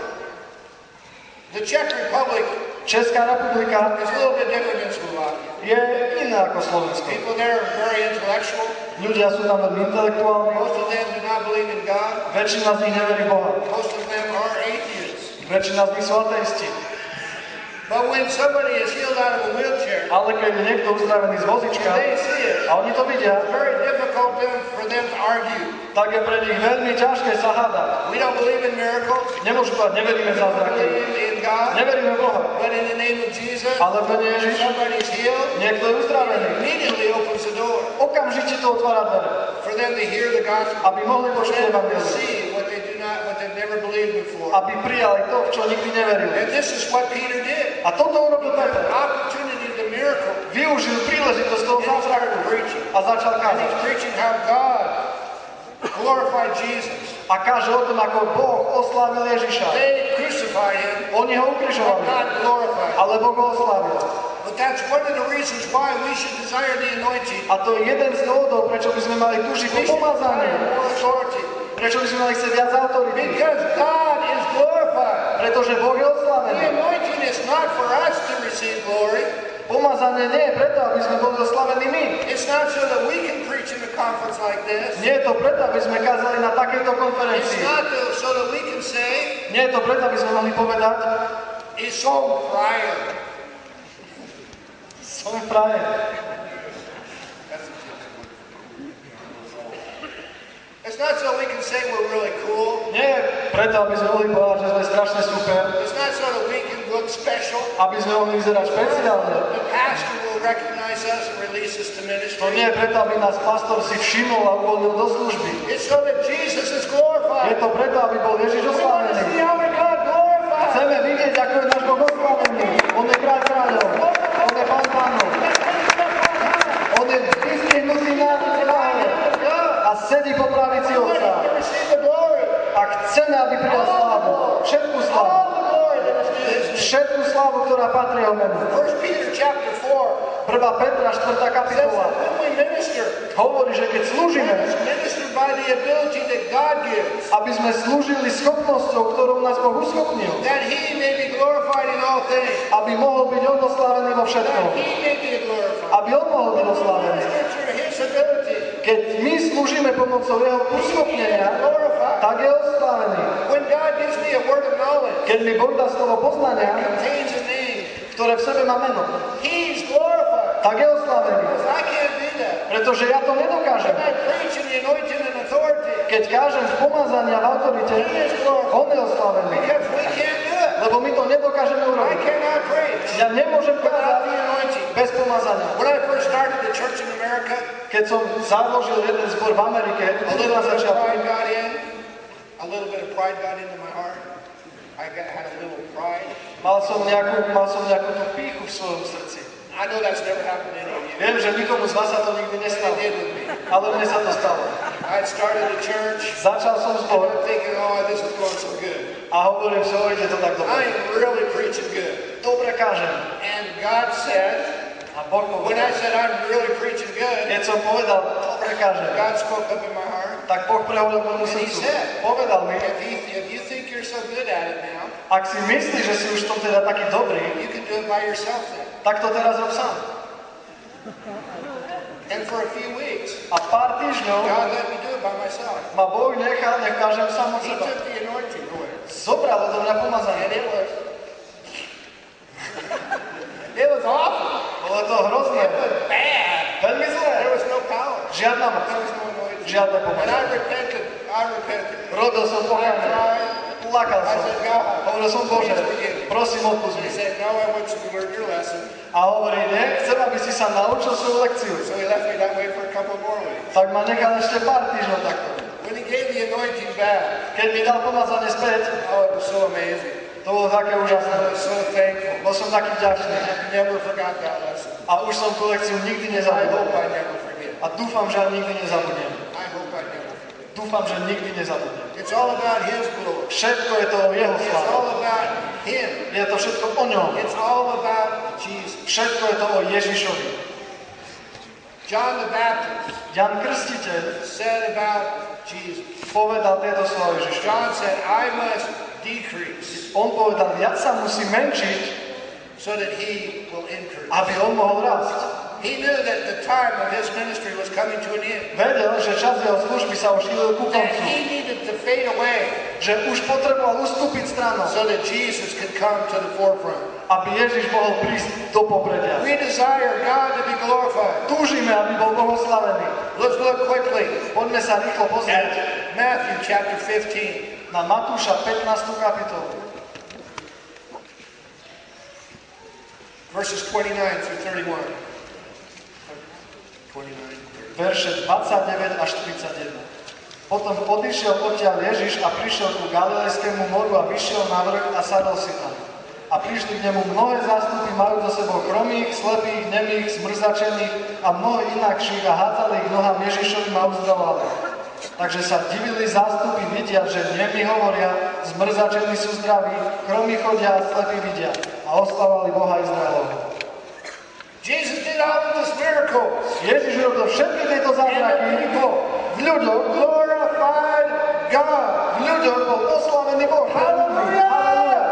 The Czech Republic
Česká republika
is a little bit different than Slovakia.
je iná ako Slovensko.
People there are very intellectual.
Ľudia sú tam veľmi intelektuálni,
Most of them do not believe in God.
väčšina z nich neverí Boha.
Most of them are atheists.
Väčšina z nich sú ateisti.
But when somebody is healed out of a wheelchair,
Ale keď je niekto uzdravený z vozička
they see it.
a oni to vidia,
It's very difficult them, for them to argue.
tak je pre nich veľmi ťažké sa hádať.
We don't believe in miracles.
Nemôžu povedať, neveríme v
We
zázraky,
believe in God.
neveríme v Boha,
But in the name of Jesus,
ale v mene Ježiša
somebody's healed.
niekto je uzdravený.
Immediately opens the door
Okamžite to otvára dvere,
for them to hear the gospel.
aby mohli
For
počuť
them to
evanjelium,
receive what they do not, what they've never believed before.
aby prijali to, v čo nikdy neverili.
And this is what Peter did.
A toto urobil
He took
Peter.
the opportunity of the miracle
Využil príležitosť toho
and he started
zázraku
preaching.
a začal
And
kázať.
he's preaching how God glorified Jesus.
A káže o tom, ako Boh oslávil Ježiša.
They crucified him,
Oni ho
but
ukrižovali,
God glorified him.
ale Boh ho oslávil.
But that's one of the reasons why we should desire the anointing.
A to je jeden z dôvodov, prečo by sme mali túžiť
We
po
should
pomazaní.
desire more authority.
Prečo by sme mali chcieť viac autority.
Because God is glorified.
Pretože Boh je
The
oslávený.
anointing is not for us to receive glory.
Pomazanie nie je preto, aby sme boli oslavení my.
It's not so that we can preach in a conference like this.
Nie je to preto, aby sme kázali na takejto
It's
konferencii.
not to, so that we can say,
Nie je to preto, aby sme mohli povedať,
it's so prior.
som frajer.
It's not so we can say we're really cool.
Nie je preto, aby sme mohli povedať, že sme strašne super,
It's not so that we can look special.
aby sme mohli vyzerať špeciálne.
The pastor will recognize us and release us to
To
ministry.
nie je preto, aby nás pastor si všimol a uvoľnil do služby.
It's so that Jesus is
Je
glorified.
to preto, aby bol Ježiš
We want to
oslávený.
see our God glorified.
Chceme vidieť, ako je náš Boh oslávený. On je kráľ kráľov. On je pán pánov. On je vyzdvihnutý na kráľe a sedí po pravici
We want
Otca.
him to receive the glory.
A chceme, aby prijal slávu. Všetku slávu.
All the glory that is due his name.
Všetku slávu, ktorá patrí jeho menu.
First Peter chapter four
prvá Petra, štvrtá
says
kapitola.
that when we minister,
Hovorí, že keď slúžime,
let us minister by the ability that God gives,
aby sme slúžili schopnosťou, ktorou nás Boh uschopnil.
that he may be glorified in all things.
Aby mohol byť on oslávený vo všetkom.
That he may be glorified.
Aby on mohol byť oslávený.
Minister to his ability.
Keď my slúžime pomocou jeho uschopnenia,
Glorified.
tak je oslávený.
When God gives me a word of knowledge
Keď mi Boh dá slovo poznania,
that contains a name,
ktoré v sebe má meno,
he's glorified.
tak je oslávený.
Because I can't do that.
Pretože ja to nedokážem.
When I preach in the anointing and authority,
Keď kážem v pomazaní a v autorite,
he is glorified.
on je oslávený.
Because we can't do it.
Lebo my to nedokážeme
I
urobiť.
cannot preach
Ja nemôžem
without
kázať
the anointing.
bez pomazania.
When I first started the church in America,
Keď som založil jeden zbor v Amerike,
a
úplne
little
na
bit of
začiatku,
pride got in. A little bit of pride got into my heart. I got, had a little pride.
mal som nejakú, mal som nejakú tú pýchu v svojom srdci.
I know that's never happened to any of you.
Viem, že nikomu z vás sa to nikdy
But
nestalo,
it did with me.
ale mne sa to stalo.
I had started a church,
Začal som
and
zbor
I'm thinking, oh, this is going so good.
a hovorím si, o, ide to tak
I
dobre.
am really preaching good.
Dobre kážem.
And God said,
A Boh
when I
povedal,
said I'm really preaching good,
keď som povedal, dobre kážem,
God spoke up in my heart.
tak Boh prehovoril k môjmu
And he
srdcu.
said,
Povedal mi,
If you, if you think you're so good at it now,
ak si myslíš, že si už v tom teda taký dobrý,
you can do it by yourself then.
tak to teraz rob sám.
And for a few weeks,
A pár týždňov
God let me do it by myself.
ma Boh nechal, nech kážem sám od
He
seba.
took the anointing away.
Zobral odo mňa
And
pomazanie.
it was, it was awful.
Bolo to hrozné.
It was bad.
Veľmi zlé.
There was no power.
Žiadna moc.
There was no anointing.
Žiadne
And I
pomazanie.
repented. I repented.
Robil som
I
pokánie.
cried.
Plakal
I
som.
said, God,
Hovoril som, Bože, prosím, odpust
He
mi.
said, no, I want you to learn your lesson.
A hovorí, nie, chcem, aby si sa naučil svoju lekciu.
So he left me that way for a couple more weeks.
Tak ma nechal ešte pár týždňov takto.
When he gave the anointing back,
Keď mi dal pomazanie späť,
oh, it was so amazing.
to bolo také
I
úžasné.
was so thankful.
Bol som taký vďačný.
I never forgot that lesson.
A už som tú lekciu nikdy
I
nezabudol.
hope I never forget.
A dúfam, že ani nikdy nezabudnem.
I hope I never forget.
Dúfam, že nikdy nezabudnem.
It's all about his glory.
Všetko je to o jeho
It's
sláve.
all about him.
Je to všetko o ňom.
It's all about Jesus.
Všetko je to o Ježišovi.
John the Baptist
Jan Krstiteľ
said about Jesus.
povedal tieto slova Ježišovi.
John said, I must decrease
On povedal, ja sa musím menšiť,
so that he will increase.
aby on mohol rásť.
He knew that the time of his ministry was coming to an end.
Vedel, že čas jeho služby sa už chýlil ku
That
koncu.
he needed to fade away
Že už potreboval ustúpiť stranou,
so that Jesus could come to the forefront.
aby Ježiš mohol prísť do popredia.
We desire God to be glorified.
Túžime, aby bol Boh oslavený.
Let's look quickly
Poďme sa rýchlo pozrieť
at Matthew chapter fifteen.
na Matúša pätnástu kapitolu.
Verses twenty-nine through thirty-one. twenty-nine.
Verše dvadsaťdeväť až tridsaťjeden. Potom odišiel odtiaľ Ježiš a prišiel ku Galilejskému moru a vyšiel na vrch a sadol si tam. A prišli k nemu mnohé zástupy, majú do sebou chromých, slepých, nemých, smrzačených a mnoho inakších a hádzali ich nohám Ježišovým a uzdravovali. Takže sa divili zástupy, vidia, že nemi hovoria, zmrzačení sú zdraví, chromí chodia a slepí vidia. A oslávali Boha Izraelovho.
Jesus did all of this miracles.
Ježiš robil všetky tieto zázraky v ľuďoch,
Glorified God.
v ľuďoch bol oslavený Boh.
Hallelujah.
Halleluja.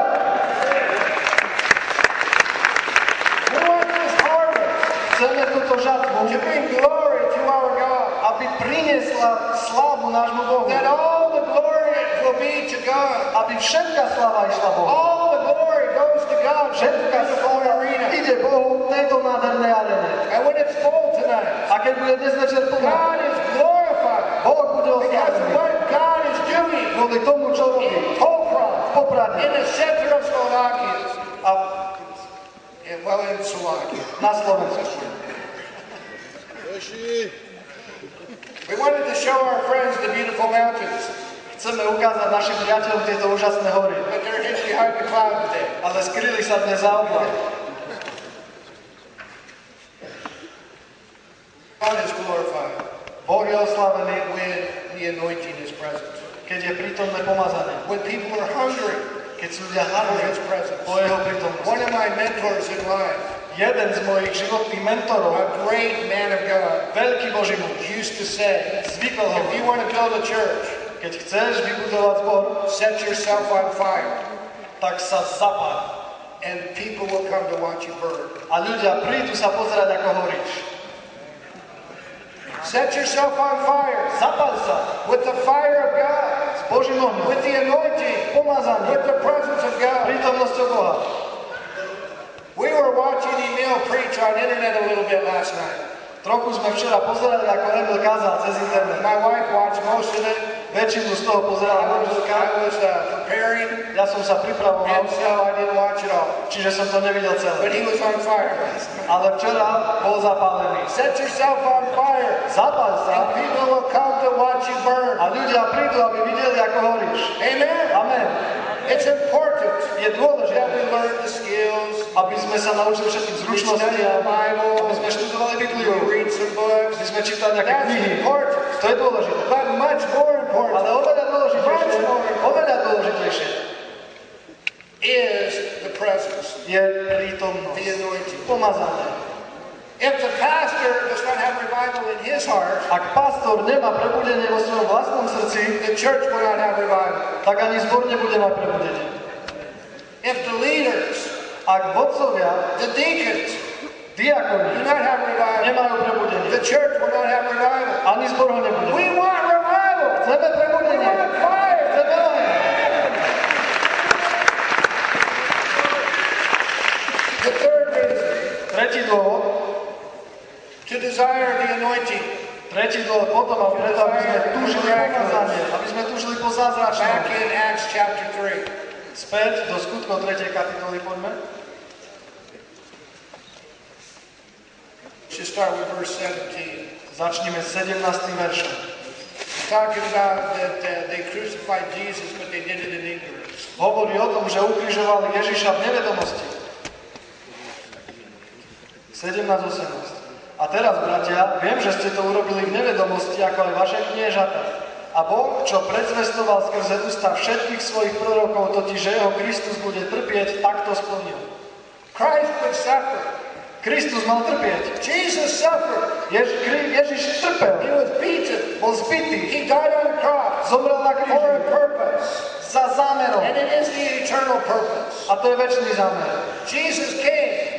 We want this harvest
Chceme túto žatvu,
to bring glory to our God.
aby priniesla slávu nášmu Bohu.
That all the glory will be to God.
Aby všetká sláva išla Bohu.
All the glory goes to God.
Všetká sláva ide Bohu v tejto nádhernej arene.
And when it's full tonight,
A keď bude dnes večer plná,
God is glorified.
Boh bude
Because
oslavený.
what God is doing
Kvôli tomu, čo robí
in Poprad,
v Poprade
in the center of Slovakia,
a
and well in Slovakia.
na Slovensku.
We wanted to show our friends the beautiful mountains,
Chceme ukázať našim priateľom tieto úžasné hory,
but they're hidden behind the cloud today.
ale skryli sa dnes za oblak.
God is glorified
Boh je oslavený,
when the anointing is present.
keď je prítomné pomazanie.
When people are hungry
Keď sú ľudia
for
hladní
His presence.
po jeho prítomnosti.
One of my mentors in life,
Jeden z mojich životných mentorov,
a great man of God,
veľký Boží muž,
used to say,
zvykol
if you
hovoriť,
want to build a church,
keď chceš vybudovať zbor,
set yourself on fire,
tak sa zapáľ.
and people will come to watch you burn.
A ľudia prídu sa pozerať, ako horíš.
Set yourself on fire
Zapáľ sa
with the fire of God,
s Božím ohňom,
with the anointing,
pomazaním,
with the presence of God.
prítomnosťou Boha.
We were watching Emil preach on internet a little bit last night.
Trochu sme včera pozerali, ako Emil kázal cez internet.
My wife watched most of it.
Väčšinu z toho
I
pozerala
was,
manželka.
I was uh, preparing,
Ja som sa pripravoval,
and so I didn't watch it all.
čiže som to nevidel celé.
But he was on fire last night.
Ale včera bol zapálený.
Set yourself on fire,
Zapáľ sa
and people will come to watch you burn.
a ľudia prídu, aby videli, ako horíš.
Amen.
Amen.
It's important
Je dôležité,
that we learn the skills,
aby sme sa naučili všetkým
we study
zručnostiam,
the Bible,
aby sme študovali Bibliu,
we read some books.
aby sme čítali nejaké
That's
knihy.
important.
To je dôležité.
But much more
Ale
important
oveľa dôležitejšie, oveľa dôležitejšie
is the presence,
je
the
prítomnosť,
anointing.
pomazanie.
If the pastor does not have revival in his heart,
Ak pastor nemá prebudenie vo svojom vlastnom srdci,
the church will not have revival.
tak ani zbor nebude mať prebudenie.
If the leaders,
Ak vodcovia,
the deacons, do
diakoni
not have revival,
nemajú prebudenie,
the church will not have revival.
ani zbor ho nebude.
We want revival.
Chceme
We
prebudenie.
want fire.
Chceme oheň.
The third reason,
Tretí dôvod,
to desire the anointing.
tretí dôvod potom a preto, aby sme túžili pomazanie, aby sme túžili po zázračnom.
Back in Acts chapter three.
Späť do skutkov tretej kapitoly poďme.
Should start with verse seventeen.
Začneme s sedemnástym veršom.
Talking about that uh, they crucified Jesus, but they did it in ignorance.
Hovorí o tom, že ukrižovali Ježiša v nevedomosti. sedemnásť osemnásť. A teraz, bratia, viem, že ste to urobili v nevedomosti, ako aj vaše kniežata. A Boh, čo predzvestoval skrze ústa všetkých svojich prorokov, totiž, že jeho Kristus bude trpieť, tak to splnil.
Christ would suffer.
Kristus mal trpieť.
Jesus suffered.
Jež, Kri, Ježiš trpel.
He was beaten.
Bol zbitý.
He died on the cross
Zomrel na
for a
kríži.
purpose.
Za zámerom.
And it is the eternal purpose.
A to je večný zámer.
Jesus came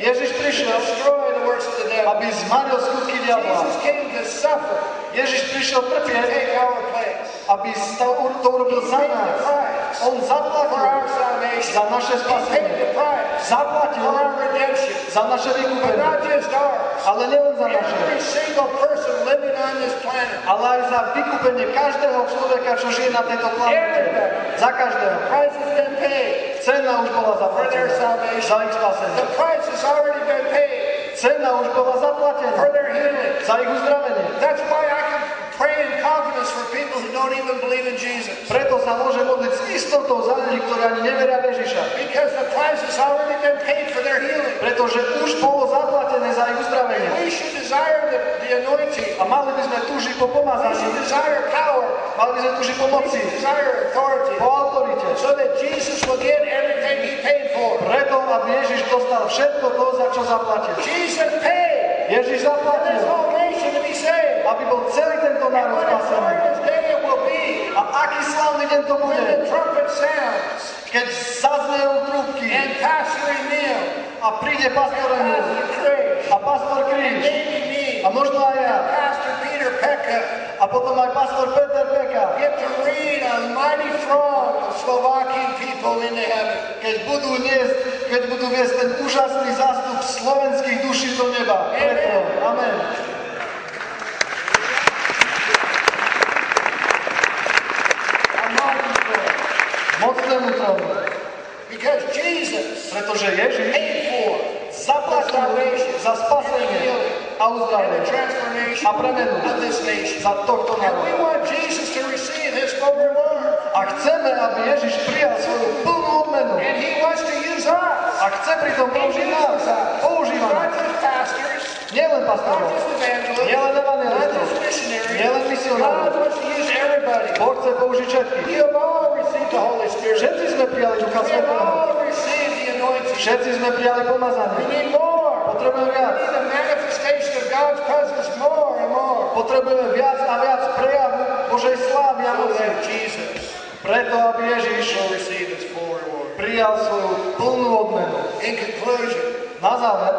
Ježiš
to
prišiel,
destroy the works of the devil.
aby zmaril skutky diabla.
Jesus came to suffer,
Ježiš prišiel
to
trpieť,
take our place.
aby to urobil za nás. On
For
zaplatil
our salvation.
za naše
He paid
spasenie.
the price
Zaplatil
for our redemption.
za naše
But
vykúpenie.
not just ours.
Ale nielen za naše,
Every single person living on this planet.
ale aj za vykúpenie každého človeka, čo žije na tejto planete. Za každého.
The price has been paid
Cena už bola
for their
zaplatená
salvation.
za ich spasenie.
The price has already been paid
Cena už bola zaplatená
for their healing.
za ich uzdravenie.
That's why I can pray in confidence for people who don't even believe in Jesus.
Preto sa môže modliť s istotou za ľudí, ktorí ani neveria v Ježiša.
Because the price has already been paid for their healing.
Pretože už bolo zaplatené za ich uzdravenie.
We should desire the, the anointing.
A mali by sme túžiť po
We
pomazaní.
should desire power.
Mali by sme túžiť po
We
moci,
should desire authority.
po autorite.
So that Jesus will get everything he paid for.
Preto, aby Ježiš dostal všetko to, za čo zaplatil.
Jesus paid
Ježiš
for
zaplatil,
this whole nation to be saved.
aby bol celý tento
And
národ
what a
spasený.
glorious day it will be
A aký slávny deň to
when
bude,
the trumpet sounds
keď zaznejú trúbky
and Pastor Emil
a príde pastor
and
Emil
Pastor Craig
a pastor
and
Kríž
maybe me
a možno aj ja
and Pastor Peter Pekka
a potom aj pastor Peter Peka,
get to read a mighty throng of Slovakian people into heaven.
keď budú niesť, keď budú viesť ten úžasný zástup slovenských duší do neba. Preto, amen. Mocnému trónu.
Because Jesus
Pretože Ježiš
paid for
zaplatil za spasenie a
and the
uzdravenie
transformation
a premenu
of this nation.
za tohto
And we
národa.
want Jesus to receive his full reward.
A chceme, aby Ježiš prijal svoju plnú odmenu.
And he wants to use us.
A chce pritom použiť nás. Používa
Not
nás.
just pastors,
Nielen
not
pastorov,
just evangelists,
nielen
not
evangelistov,
just missionaries.
nielen
God
misionárov.
wants to use everybody.
Boh chce použiť všetkých.
You have all received the Holy Spirit.
Všetci sme prijali Ducha
We have
Svätého.
all received the anointing.
Všetci sme prijali
We
pomazanie.
need more.
Potrebujeme
We
viac.
need the manifestation of God's presence more and more.
Potrebujeme viac a viac prejavu Božej slávy a
So
moci.
that Jesus
Preto, aby Ježiš
will receive his full reward.
prijal svoju plnú odmenu.
In conclusion,
Na záver,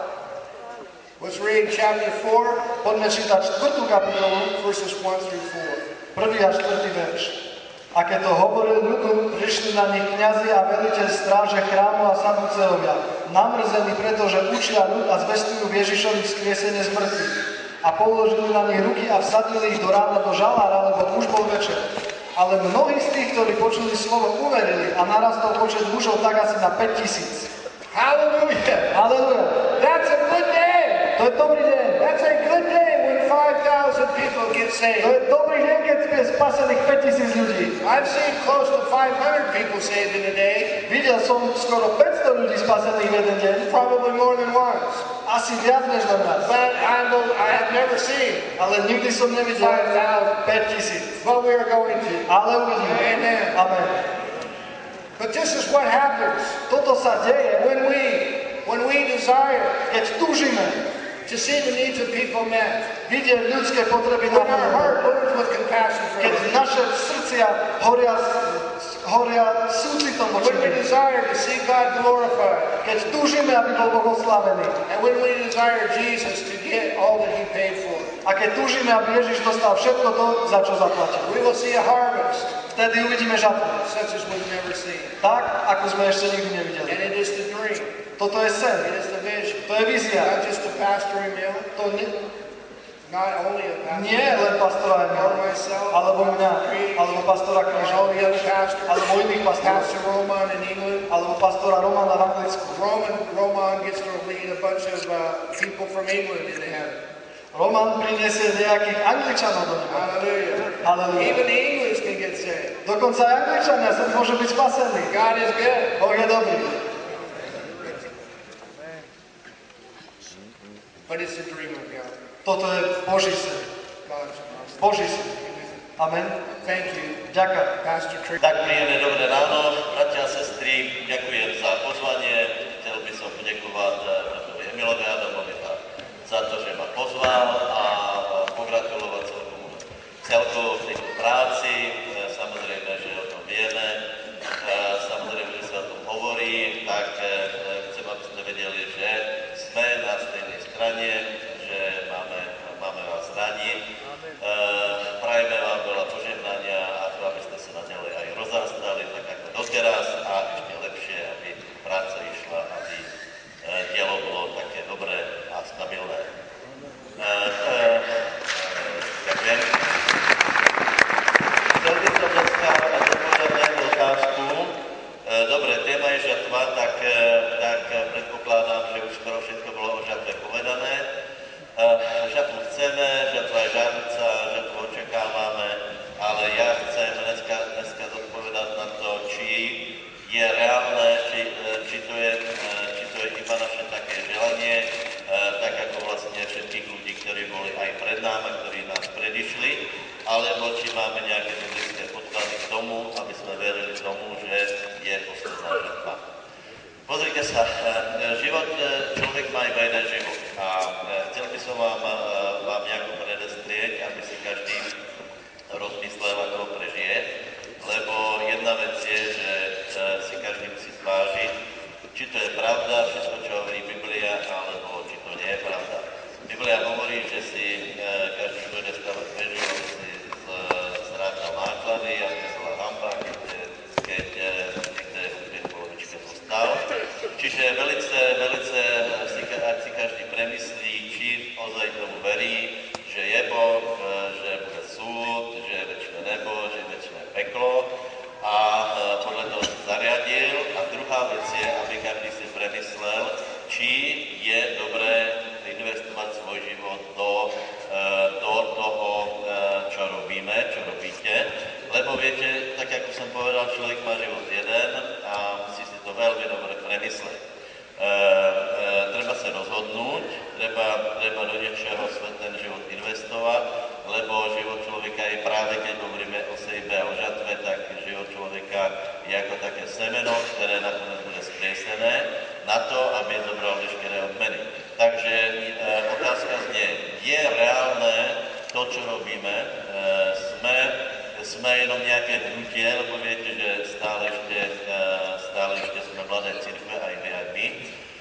let's read chapter four,
poďme čítať štvrtú kapitolu,
verses one through four.
prvý a štvrtý verš. A keď to hovoril ľudu, prišli na nich kňazi a veliteľ stráže chrámu a saduceovia, namrzení, pretože učia ľud a zvestujú Ježišovi vzkriesenie z mŕtvych. A položili na nich ruky a vsadili ich do rána do žalára, lebo už bol večer. Ale mnohí z tých, ktorí počuli slovo, uverili a narastol počet mužov tak asi na päť tisíc.
Hallelujah.
Halleluja!
That's a good day.
To je dobrý deň.
That's a good day when five thousand people get
To
saved.
je dobrý deň, keď je spasených päť tisíc ľudí.
I've seen close to five hundred people saved in a day,
Videl som skoro päťsto ľudí spasených v jeden deň.
probably more than once.
Asi viac než len raz.
But I, will, I have never seen.
Ale nikdy som nevidel päť tisíc.
But we are going to.
Ale uvidíme.
Amen.
Amen.
But this is what happens
Toto sa deje,
when we when we desire
keď túžime
to see the needs of people met.
vidieť ľudské potreby
When our
naplnené.
heart burns with compassion for
Keď
them.
naše srdcia horia, horia súcitom voči
When we
nim.
desire to see God glorified.
Keď túžime, aby bol Boh oslavený.
And when we desire Jesus to get all that he paid for.
A keď túžime, aby Ježiš dostal všetko to, za čo zaplatil.
We will see a harvest
Vtedy uvidíme žatvu.
such as we've never seen.
Tak, ako sme ešte nikdy nevideli.
And it is the dream.
Toto je sen.
It is the vision.
To je vízia.
Not just a pastor Emil,
To nie,
not only a pastor,
nie len pastora
or
Emila,
myself,
alebo
or
mňa,
Creed,
alebo pastora
or
Kríža,
all the other pastors,
alebo iných pastorov,
Pastor Roman in England.
alebo pastora Romana v Anglicku.
Roman, Roman gets to lead a bunch of uh, people from England into heaven.
Roman priniesie nejakých Angličanov do neba.
Hallelujah.
Halleluja.
Even the English can get saved.
Dokonca aj Angličania sa môžu byť spasení.
God is good.
Boh je dobrý.
But it's a dream of God.
Toto je Boží sen.
God's promise.
Boží sen. Amen.
Thank you,
Ďakujem.
Pastor Creed.
Tak príjemné dobré ráno, bratia a sestry, ďakujem za pozvanie. Chcel by som poďakovať pánovi Emilovi Adamovi za, za to, že ma pozval a pogratulovať celkomu celku v tejto práci. E, Samozrejme, že o tom vieme, E, samozrejme, že sa o tom hovorí, tak e, chcem, aby ste vedeli, že náma, ktorí nás predišli, alebo či máme nejaké biblické podklady k tomu, aby sme verili tomu, že je posledná žatva. Pozrite sa, život, človek má iba jeden život a chcel by som vám, vám nejako predestrieť, aby si každý rozmyslel, ako ho prežije, lebo jedna vec je, že si každý musí zvážiť, či to je pravda, všetko, čo hovorí Biblia, alebo či to nie je pravda. Biblia hovorí, že si každý bude stavať väžu, aby si zrátal náklady, aby to bola hamba, keď, keď niekde v polovičke to stal. Čiže velice, velice si, ak si každý premyslí, či ozaj tomu verí, že je Boh, že bude súd, že je večné nebo, že je večné peklo a podľa toho sa zariadil. A druhá vec je, aby každý si premyslel, či je dobré investovať svoj život do, do toho, čo robíme, čo robíte. Lebo viete, tak ako som povedal, človek má život jeden a musí si to veľmi dobre premysleť. E, e, treba sa rozhodnúť, treba, treba do niečoho ten život investovať, lebo život človeka je práve, keď hovoríme o sejbe a o žatve, tak život človeka je ako také semeno, ktoré nakoniec bude skriesené na to, aby zobral veškeré odmeny. Takže e, otázka znie, je reálne to, čo robíme? E, sme, sme jenom nejaké hnutie, lebo viete, že stále ešte, e, stále ešte sme mladé cirkve, aj vy, aj my. E,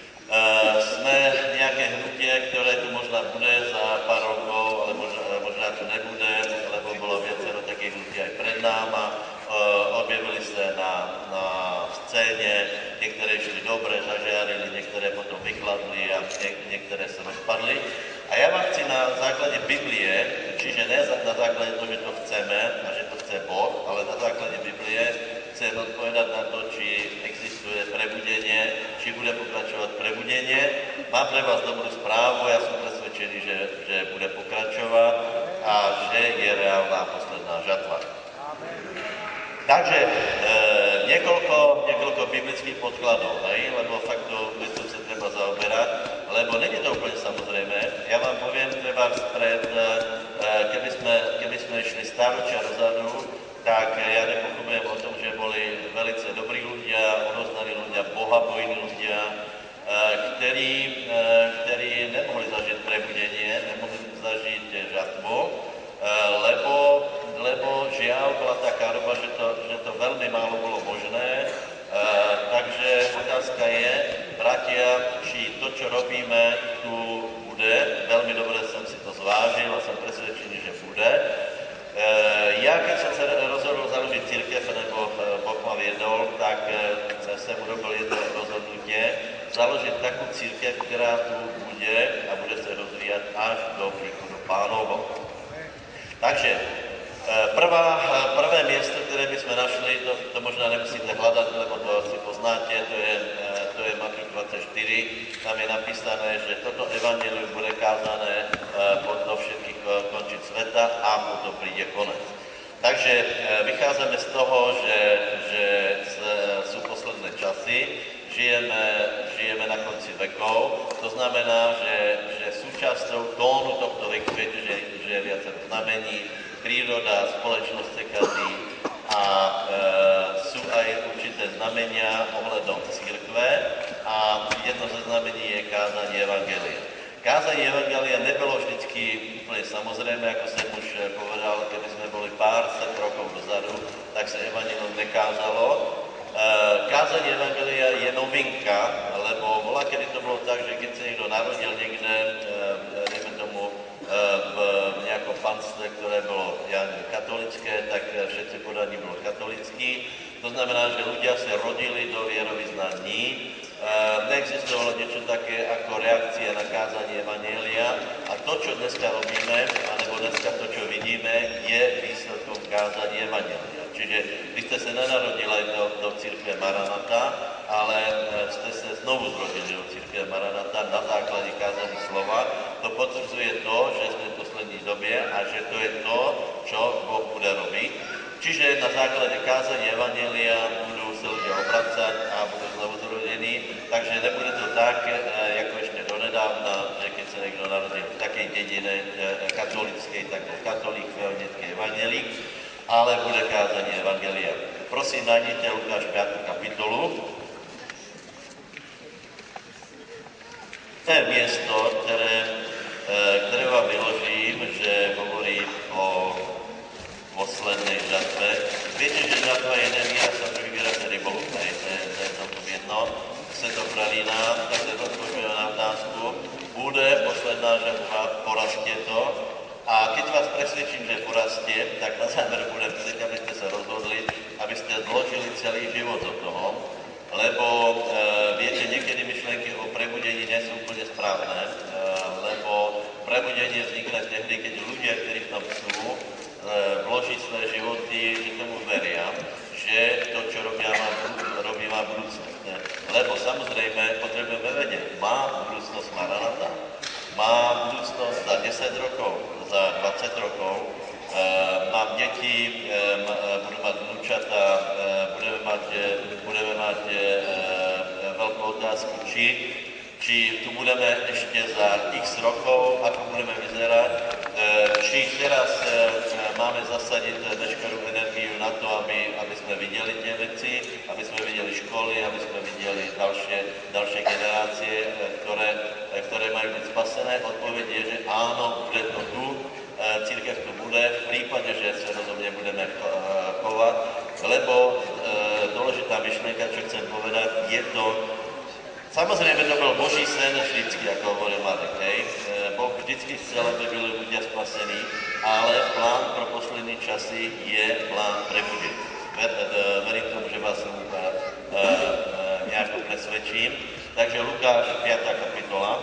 sme nejaké hnutie, ktoré tu možno bude za pár rokov, ale možno, možno tu nebude, lebo bolo viacero takých ľudí aj pred náma. E, objavili sa na, na scéne, niektoré šli dobre, zažiarili, niektoré potom vychladli a niek- niektoré sa rozpadli. A ja vám chci na základe Biblie, čiže ne na základe toho, že to chceme a že to chce Boh, ale na základe Biblie chcem odpovedať na to, či existuje prebudenie, či bude pokračovať prebudenie. Mám pre vás dobrú správu, ja som presvedčený, že, že bude pokračovať a že je reálna posledná žatva. Takže e, niekoľko, niekoľko biblických podkladov, hej, lebo fakt to, to sa treba zaoberať, lebo není to úplne samozrejme. Ja vám poviem, treba spred, e, keby, sme, keby sme išli stáročia dozadu, tak ja nepochybujem o tom, že boli velice dobrí ľudia, odoznaní ľudia, bohabojní ľudia, e, ktorí, e, ktorí nemohli zažiť prebudenie, nemohli zažiť žatvu, e, lebo lebo žiaľ bola taká doba, že to, že to veľmi málo bolo možné. E, takže otázka je, bratia, či to, čo robíme, tu bude. Veľmi dobre som si to zvážil a som presvedčený, že bude. E, ja, keď som sa rozhodol založiť cirkev, nebo Boh ma viedol, tak e, som urobil jedno rozhodnutie, založiť takú cirkev, ktorá tu bude a bude sa rozvíjať až do príchodu Pánovho. Takže Prvá, prvé miesto, ktoré by sme našli, to, to možno nemusíte hľadať, lebo to si poznáte, to je, to je Matúš dvadsaťštyri. Tam je napísané, že toto evanjelium bude kázané do všetkých končín sveta a potom príde konec. Takže vychádzame z toho, že, že sú posledné časy, žijeme, žijeme na konci vekov, to znamená, že, že súčasťou tónu tohto veku, viete, že, že je viacero znamení, príroda, spoločnosť sa kazí a e, sú aj určité znamenia ohľadom cirkve a jedno ze znamení je kázanie evangelia. Kázanie evangelia nebolo vždycky úplne samozrejme, ako som už povedal, keby sme boli pár set rokov dozadu, tak sa evangelium nekázalo. E, kázanie evangelia je novinka, lebo bola, kedy to bolo tak, že keď sa niekto narodil niekde, e, dejme tomu, v nejakom panstve, ktoré bolo ja neviem, katolické, tak všetci podaní bolo katolický. To znamená, že ľudia sa rodili do vierovyznaní. E, neexistovalo niečo také ako reakcia na kázanie evanjelia a to, čo dneska robíme, alebo dneska to, čo vidíme, je výsledkom kázania evanjelia. Čiže vy ste sa nenarodili do, do cirkve Maranata, ale ste sa znovu zrodili do cirkve Maranata na základe kázaní slova. To potvrdzuje to, že sme v poslednej dobie a že to je to, čo Boh bude robiť. Čiže na základe kázania evanjelia budú sa ľudia obracať a budú znovu zrodení. Takže nebude to tak, ako ešte donedávna, že keď sa niekto narodí v takej dedine katolíckej, tak bol katolík, feonický evangelík, ale bude kázanie evangelia. Prosím, nájdete Lukáš piatu kapitolu. To je miesto, ktoré, ktoré vám vyložím, že hovorí o poslednej žatve. Viete, že žatva Jeremia sa prvý raz rybolov, to je, to je celkom jedno. Svetopralína, tak se to spojíme na otázku. Bude posledná žatva, porastie to. A keď vás presvedčím, že porastie, tak na záver budem chcieť, aby ste sa rozhodli, aby ste zložili celý život do toho. Lebo e, viete, niekedy myšlenky o prebudení nie sú úplne správne, e, lebo prebudenie vznikne vtedy, keď ľudia, ktorí v tom sú, e, vloží svoje životy, že tomu veria, že to, čo robia, má, robí, má budúcnosť. Ne? Lebo samozrejme potrebujeme vedieť, má budúcnosť Maranata, má budúcnosť za desať rokov, za dvadsať rokov, e, mám deti, e, budú mať vnúčata, e, budeme mať, e, budeme mať e, e, veľkú otázku, či, či tu budeme ešte za x rokov, ako budeme vyzerať, e, či teraz e, máme zasadiť veškerú energiu na to, aby, aby sme videli tie veci, aby sme videli školy, aby sme videli ďalšie, ďalšie generácie, e, ktoré, e, ktoré majú byť spasené. Odpoveď je, že áno, bude to tu, církev tu bude, v prípade, že sa rozhodne budeme chovať, lebo e, dôležitá myšlienka, čo chcem povedať, je to, samozrejme to bol Boží sen vždycky, ako hovoril Marek, hej. E, Boh vždycky chcel, aby byli ľudia spasení, ale plán pro poslední časy je plán prebudení. Ver, e, verím tomu, že vás e, e, nejako presvedčím. Takže Lukáš, piata kapitola.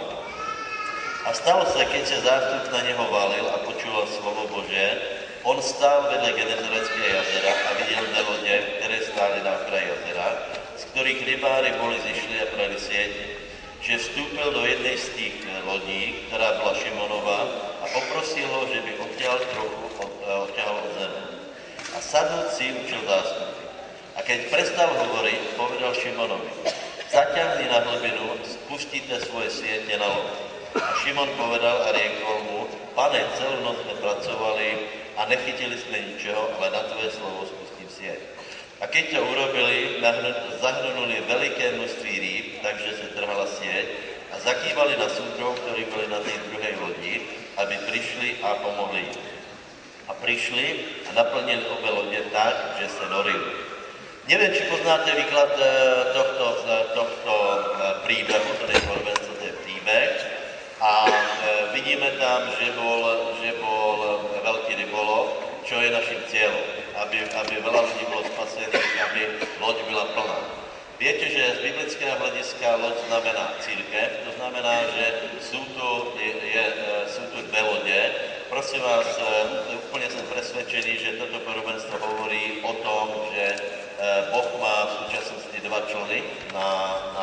A stalo sa, keď sa zástup na neho válil a počúval slovo Božie, on stál vedle Genezareckého jazera a videl dve lode, ktoré stáli na okraji jazera, z ktorých rybári boli zišli a prali siete. Že vstúpil do jednej z tých lodí, ktorá bola Šimonová, a poprosil ho, že by odtiaľ trochu odtiaľ od zeme. A sadnúť si učil zástupy. A keď prestal hovoriť, povedal Šimonovi: zaťahni na hlbinu, spustite svoje siete na loď. A Šimon povedal a riekol mu: Pane, celú noc sme pracovali a nechytili sme ničoho, ale na tvoje slovo spustím sieť. A keď to urobili, zahrnuli veľké množství rýb, takže sa trhala sieť a zakývali na súdrov, ktorí boli na tej druhej lodi, aby prišli a pomohli im. A prišli a naplnili obe lode tak, že sa norili. Neviem, či poznáte výklad tohto, tohto príbehu, to je podobenstvo, to je príbeh. A e, vidíme tam, že bol, že bol veľký rybolov, čo je našim cieľom, aby, aby veľa ľudí bolo spasených, aby loď bola plná. Viete, že z biblického hľadiska loď znamená církev, to znamená, že sú tu, je, je, sú tu dve lode. Prosím vás, úplne som presvedčený, že toto podobenstvo hovorí o tom, že Boh má v súčasnosti dva člny na, na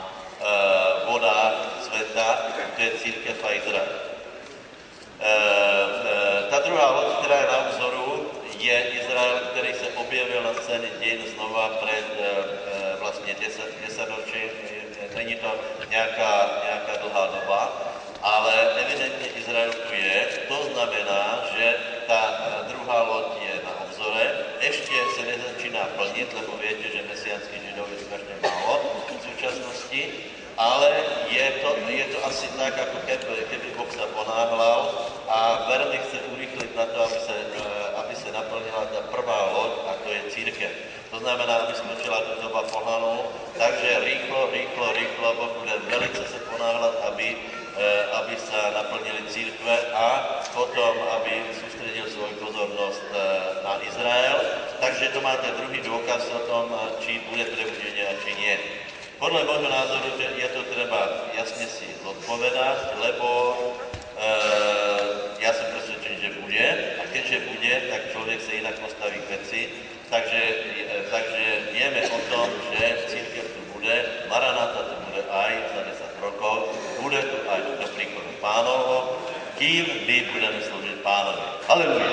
vodách sveta, to je církev a Izrael. E, e, tá druhá loď, ktorá je na obzoru, je Izrael, ktorý sa objavil na scéne deň znova pred e, vlastne desaťročím. Není to nejaká, nejaká dlhá doba, ale evidentne Izrael tu je. To znamená, že tá druhá loď je na obzore. Ešte sa nezačína plniť, lebo viete, že mesiánskych Židov je strašne málo v súčasnosti. Ale je to, je to asi tak, ako keby, keby Boh sa ponáhľal a veľmi chce urýchliť na to, aby sa, aby sa naplnila tá prvá loď, a to je církev. To znamená, aby skočila do doba pohanov, takže rýchlo, rýchlo, rýchlo Boh bude veľmi sa ponáhľať, aby, aby sa naplnili církve a potom, aby sústredil svoju pozornosť na Izrael. Takže to máte druhý dôkaz o tom, či bude prebudenie a či nie. Podľa môjho názoru je to treba jasne si zodpovedať, lebo e, ja som presvedčený, že bude, a keďže bude, tak človek sa inak postaví k veci. Takže, e, takže vieme o tom, že církev tu bude, Maranata tu bude aj za desať rokov, bude tu aj do príchodu Pánovho, kým my budeme slúžiť Pánovi. Halelujá!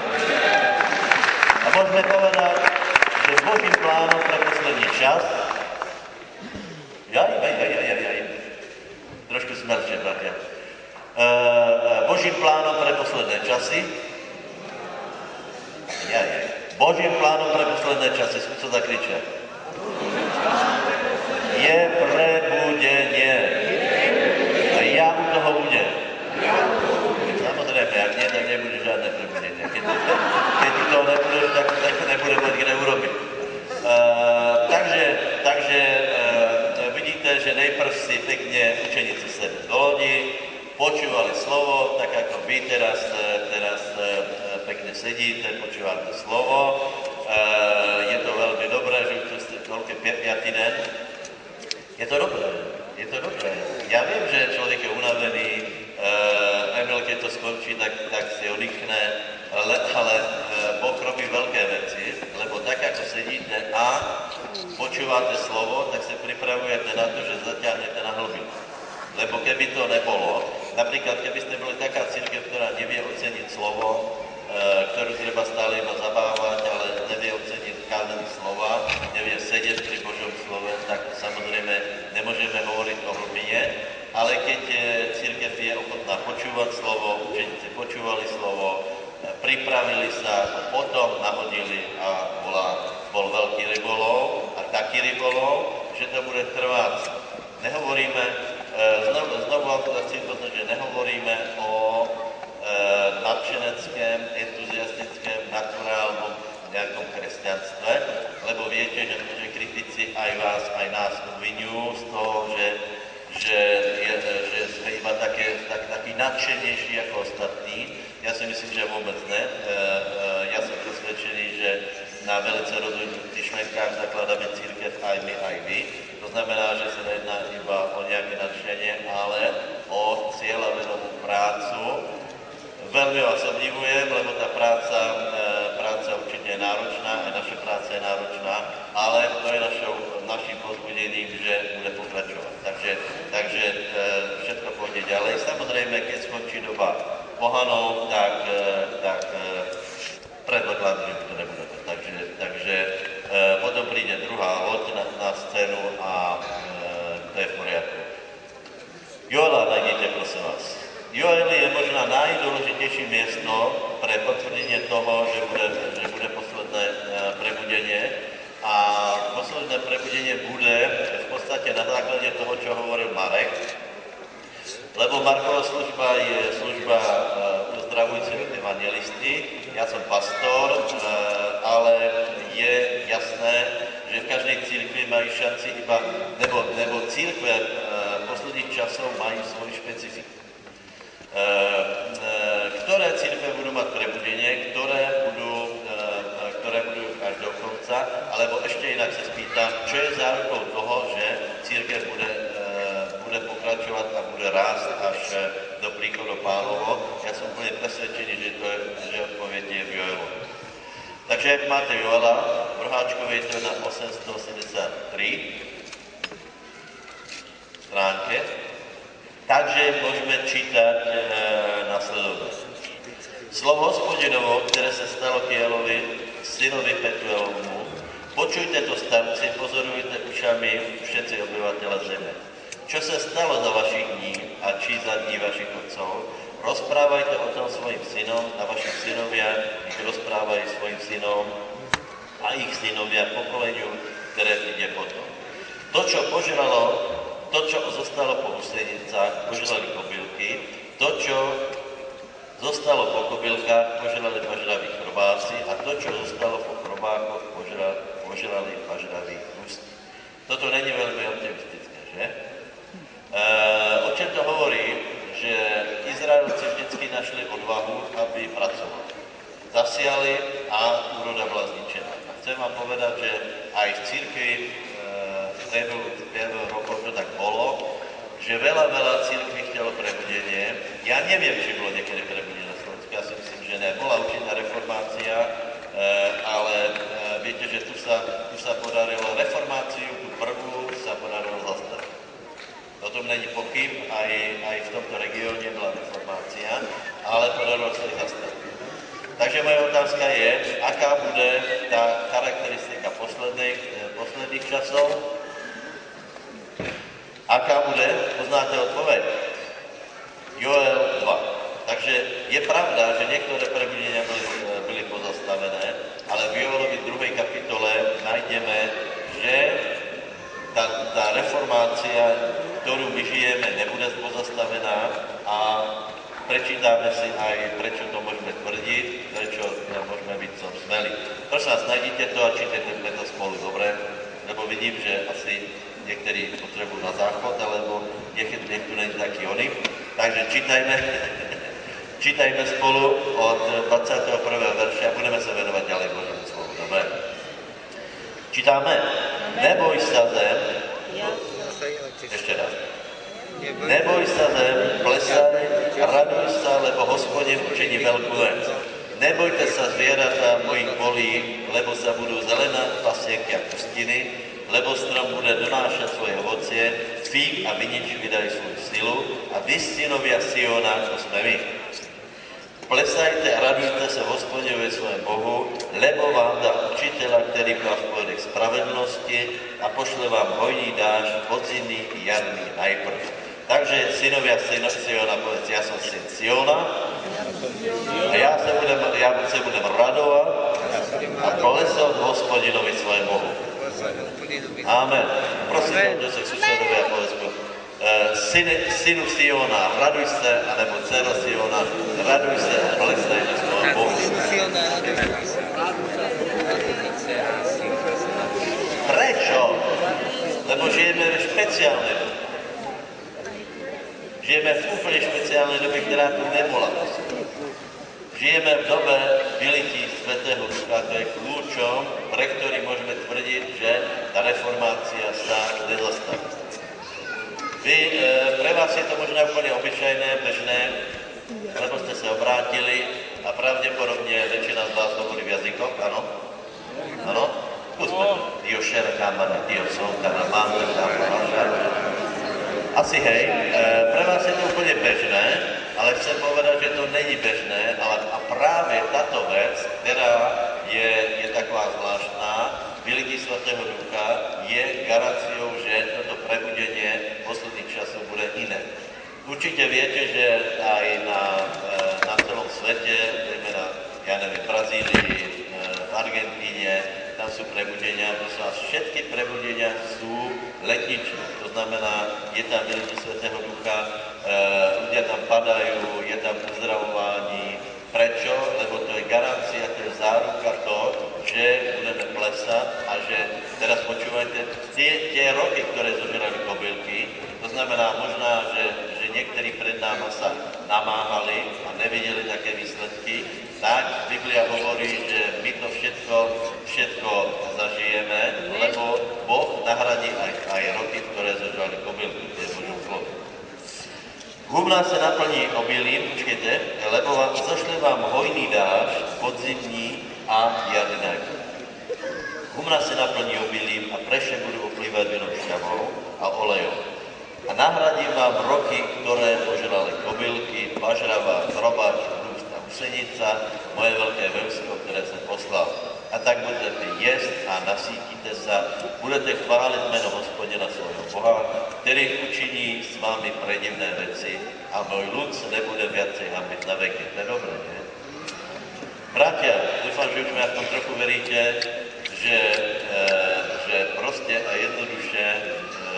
A môžeme povedať, že Božím plánom pre posledný čas. Jaj, jaj, jaj, jaj, jaj. Trošku smelšie, bratia. Božím plánom pre posledné časy. Ja, ja. Božím plánom pre posledné časy. Skúco zakričia. Je prebudenie. A ja u toho budem. Samozrejme, ak nie, tak nebude žiadne prebudenie. Keď, keď tu toho nebudeš, tak, tak nebude mať kde urobiť. Uh, takže takže uh, vidíte, že nejprv si pekne učeníci sedli do lodi, počúvali slovo, tak ako vy teraz, teraz uh, pekne sedíte, počúvate slovo. Uh, je to veľmi dobré, že už ste toľké piatý deň. Je to dobré, je to dobré. Ja viem, že človek je unavený, uh, Emil, keď to skončí, tak, tak si oddychne, ale, ale uh, Boh robí veľké veci, lebo tak, ako sedíte a počúvate slovo, tak sa pripravujete na to, že zaťahnete na hlbinu. Lebo keby to nebolo, napríklad keby ste boli taká cirkev, ktorá nevie oceniť slovo, ktorú treba stále iba zabávať, ale nevie oceniť kázané slova, nevie sedieť pri Božom slove, tak samozrejme nemôžeme hovoriť o hlbine, ale keď cirkev je ochotná počúvať slovo, učeníci počúvali slovo, pripravili sa, potom nahodili a bola, bol veľký rybolov a taký rybolov, že to bude trvať. Nehovoríme, znovu, znovu chcem povedať, že nehovoríme o e, nadšeneckém, entuziastickém, naturálnom nejakom kresťanstve, lebo viete, že, že kritici aj vás, aj nás obviňujú z toho, že, že, je, že sme iba také, tak, takí nadšenejší ako ostatní. Ja si myslím, že vôbec ne. E, e, ja som presvedčený, že na velice rozhodnutých šmenkách zakladáme církev aj my, aj vy. To znamená, že sa nejedná iba o nejaké nadšenie, ale o cieľavedomú prácu. Veľmi vás obdivujem, lebo tá práca, e, práca určite je náročná, aj naša práca je náročná, ale to je našou, našim pozbudením, že bude pokračovať. Takže, takže e, všetko pôjde ďalej. Samozrejme, keď skončí doba pohanov, tak, e, tak e, predpokladám, že to nebude. Takže, takže e, potom príde druhá loď na, na scénu a e, to je v poriadku. Joela nájdete, prosím vás. Joel je možná najdôležitejšie miesto pre potvrdenie toho, že bude, že bude posledné e, prebudenie. A posledné prebudenie bude v podstate na základe toho, čo hovoril Marek. Lebo Markova služba je služba e, uzdravujúceho evangelisty. Ja som pastor, e, ale je jasné, že v každej cirkvi majú šanci iba, nebo, nebo cirkve e, posledných časov majú svoj špecifik. E, e, ktoré cirkve budú mať prebudenie, ktoré budú, e, ktoré budú až do konca, alebo ešte inak sa spýtam, čo je zárukou toho, že cirkev bude bude pokračovať a bude rásť až do príchodu Pánovo. Ja som úplne presvedčený, že to je, že odpoveď je v Joelu. Takže ak máte Joela, v Roháčkovej to je na osemstoosemdesiattri stránke, takže môžeme čítať e, nasledovne. Slovo Hospodinovo, ktoré sa stalo Kielovi, synovi Petuelovmu, počujte to, starci, pozorujte ušami všetci obyvateľa zeme. Čo sa stalo za vašich dní a či za dní vašich otcov, rozprávajte o tom svojim synom a vaši synovia ich rozprávajú svojim synom a ich synovia pokoleniu, ktoré príde potom. To, čo požralo, to, čo zostalo po úsenicách, požrali kobylky, to, čo zostalo po kobylkách, požrali pažraví chrobáci a to, čo zostalo po chrobákoch, požrali, požrali pažraví hustí. Toto není veľmi optimistické, že? Uh, o čem to hovorí, že Izraelci vždycky našli odvahu, aby pracovali. Zasiali a úroda bola zničená. Chcem vám povedať, že aj v cirkvi uh, v priebehu rokov to tak bolo, že veľa, veľa cirkví chcelo prebudenie. Ja neviem, či bolo niekedy prebudenie na Slovensku, ja si myslím, že ne. Bola určitá reformácia, uh, ale uh, viete, že tu sa, tu sa podarilo reformáciu, tú prvú sa podarilo zastaviť. O tom není pochyb, aj, aj v tomto regióne bola reformácia, ale podarilo sa ich zastaviť. Takže moja otázka je, aká bude tá charakteristika posledných, posledných časov? Aká bude? Poznáte odpoveď? Joel dva. Takže je pravda, že niektoré prebudenia byli, byli pozastavené, ale v Joelovi druhej kapitole nájdeme, že tá, tá reformácia, ktorú my žijeme, nebude pozastavená a prečítame si aj, prečo to môžeme tvrdiť, prečo môžeme byť som smelí. Prosím vás, nájdite to a čítajte to spolu, dobre? Lebo vidím, že asi niektorí potrebujú na záchod, alebo niekto nie je taký oný. Takže čítajme, čítajme spolu od dvadsiateho prvého verša a budeme sa venovať ďalej Božiemu slovu, dobre? Čítame. Neboj sa zem, ešte raz. Neboj sa zem, plesaj, raduj sa, lebo Hospodin učiní veľkú vec. Nebojte sa zvieratá mojich polí, lebo sa budú zelená pasienky a pustiny, lebo strom bude donášať svoje ovocie, fík a vinič vydajú svoju silu a vy, synovia Siona, to sme my. Plesajte a radujte sa Hospodinovi svojom Bohu, lebo vám dá učiteľa, ktorý vás povede k spravedlnosti a pošle vám hojný dážď, podzimný i jarný najprv. Takže synovia Siona, povedz, ja som syn Siona a ja sa budem, ja sa budem radovať a plesať Hospodinovi svojom Bohu. Amen. Prosím, že sa susedovia povedzme, syny, synu Siona, raduj sa, alebo dcera Siona, raduj sa a plesaj svojom Bohu. Prečo? Lebo žijeme v špeciálnej dobe. Žijeme v úplne špeciálnej dobe, ktorá tu nebola. Žijeme v dobe vylití Svätého Ducha, to je kľúčom, pre ktorý môžeme tvrdiť, že tá reformácia sa nezastaví. Vy, e, pre vás je to možno úplne obyčajné, bežné, lebo ste sa obrátili a pravdepodobne väčšina z vás hovorí v jazykoch, áno? Áno? Skúsme to. Dio šer, kamane, dio som, kana mám, asi hej, e, pre vás je to úplne bežné, ale chcem povedať, že to není bežné, ale a práve táto vec, ktorá je, je taková zvláštna, vylití Svätého Ducha, je garanciou, že toto prebudenie posledných časov bude iné. Určite viete, že aj na, na celom svete, na, ja neviem, v Brazílii, v Argentíne, tam sú prebudenia, to sú všetky prebudenia sú letničné. To znamená, je tam vylití Svätého Ducha, e, ľudia tam padajú, je tam uzdravování. Prečo? Lebo to je garancia, to je záruka to, že budeme plesať a že, teraz počúvajte, tie, tie roky, ktoré zožerali kobylky, to znamená možná, že, že niektorí pred náma sa namáhali a nevideli také výsledky, tak Biblia hovorí, že my to všetko, všetko zažijeme, lebo Boh nahradí aj, aj roky, ktoré zožerali kobylky, to je Božom slovo. Humná sa naplní obilím, počkejte, lebo vám, zašle vám hojný dážď, podzimní a jarný najprv. Humná sa naplní obilím a preše budú oplývať vinou šťavou a olejom. A nahradím vám roky, ktoré požrali kobylky, bažrava, hrobač, hrúst a usenica, moje veľké vevsko, ktoré som poslal. A tak budete jesť a nasítite sa, budete chváliť meno Hospodina svojho Boha, ktorý učiní s vami predivné veci a môj ľud sa nebude viacej hambiť na veky. To je dobré, nie? Bratia, dúfam, že už mi aspoň trochu veríte, že, e, že proste a jednoduše e,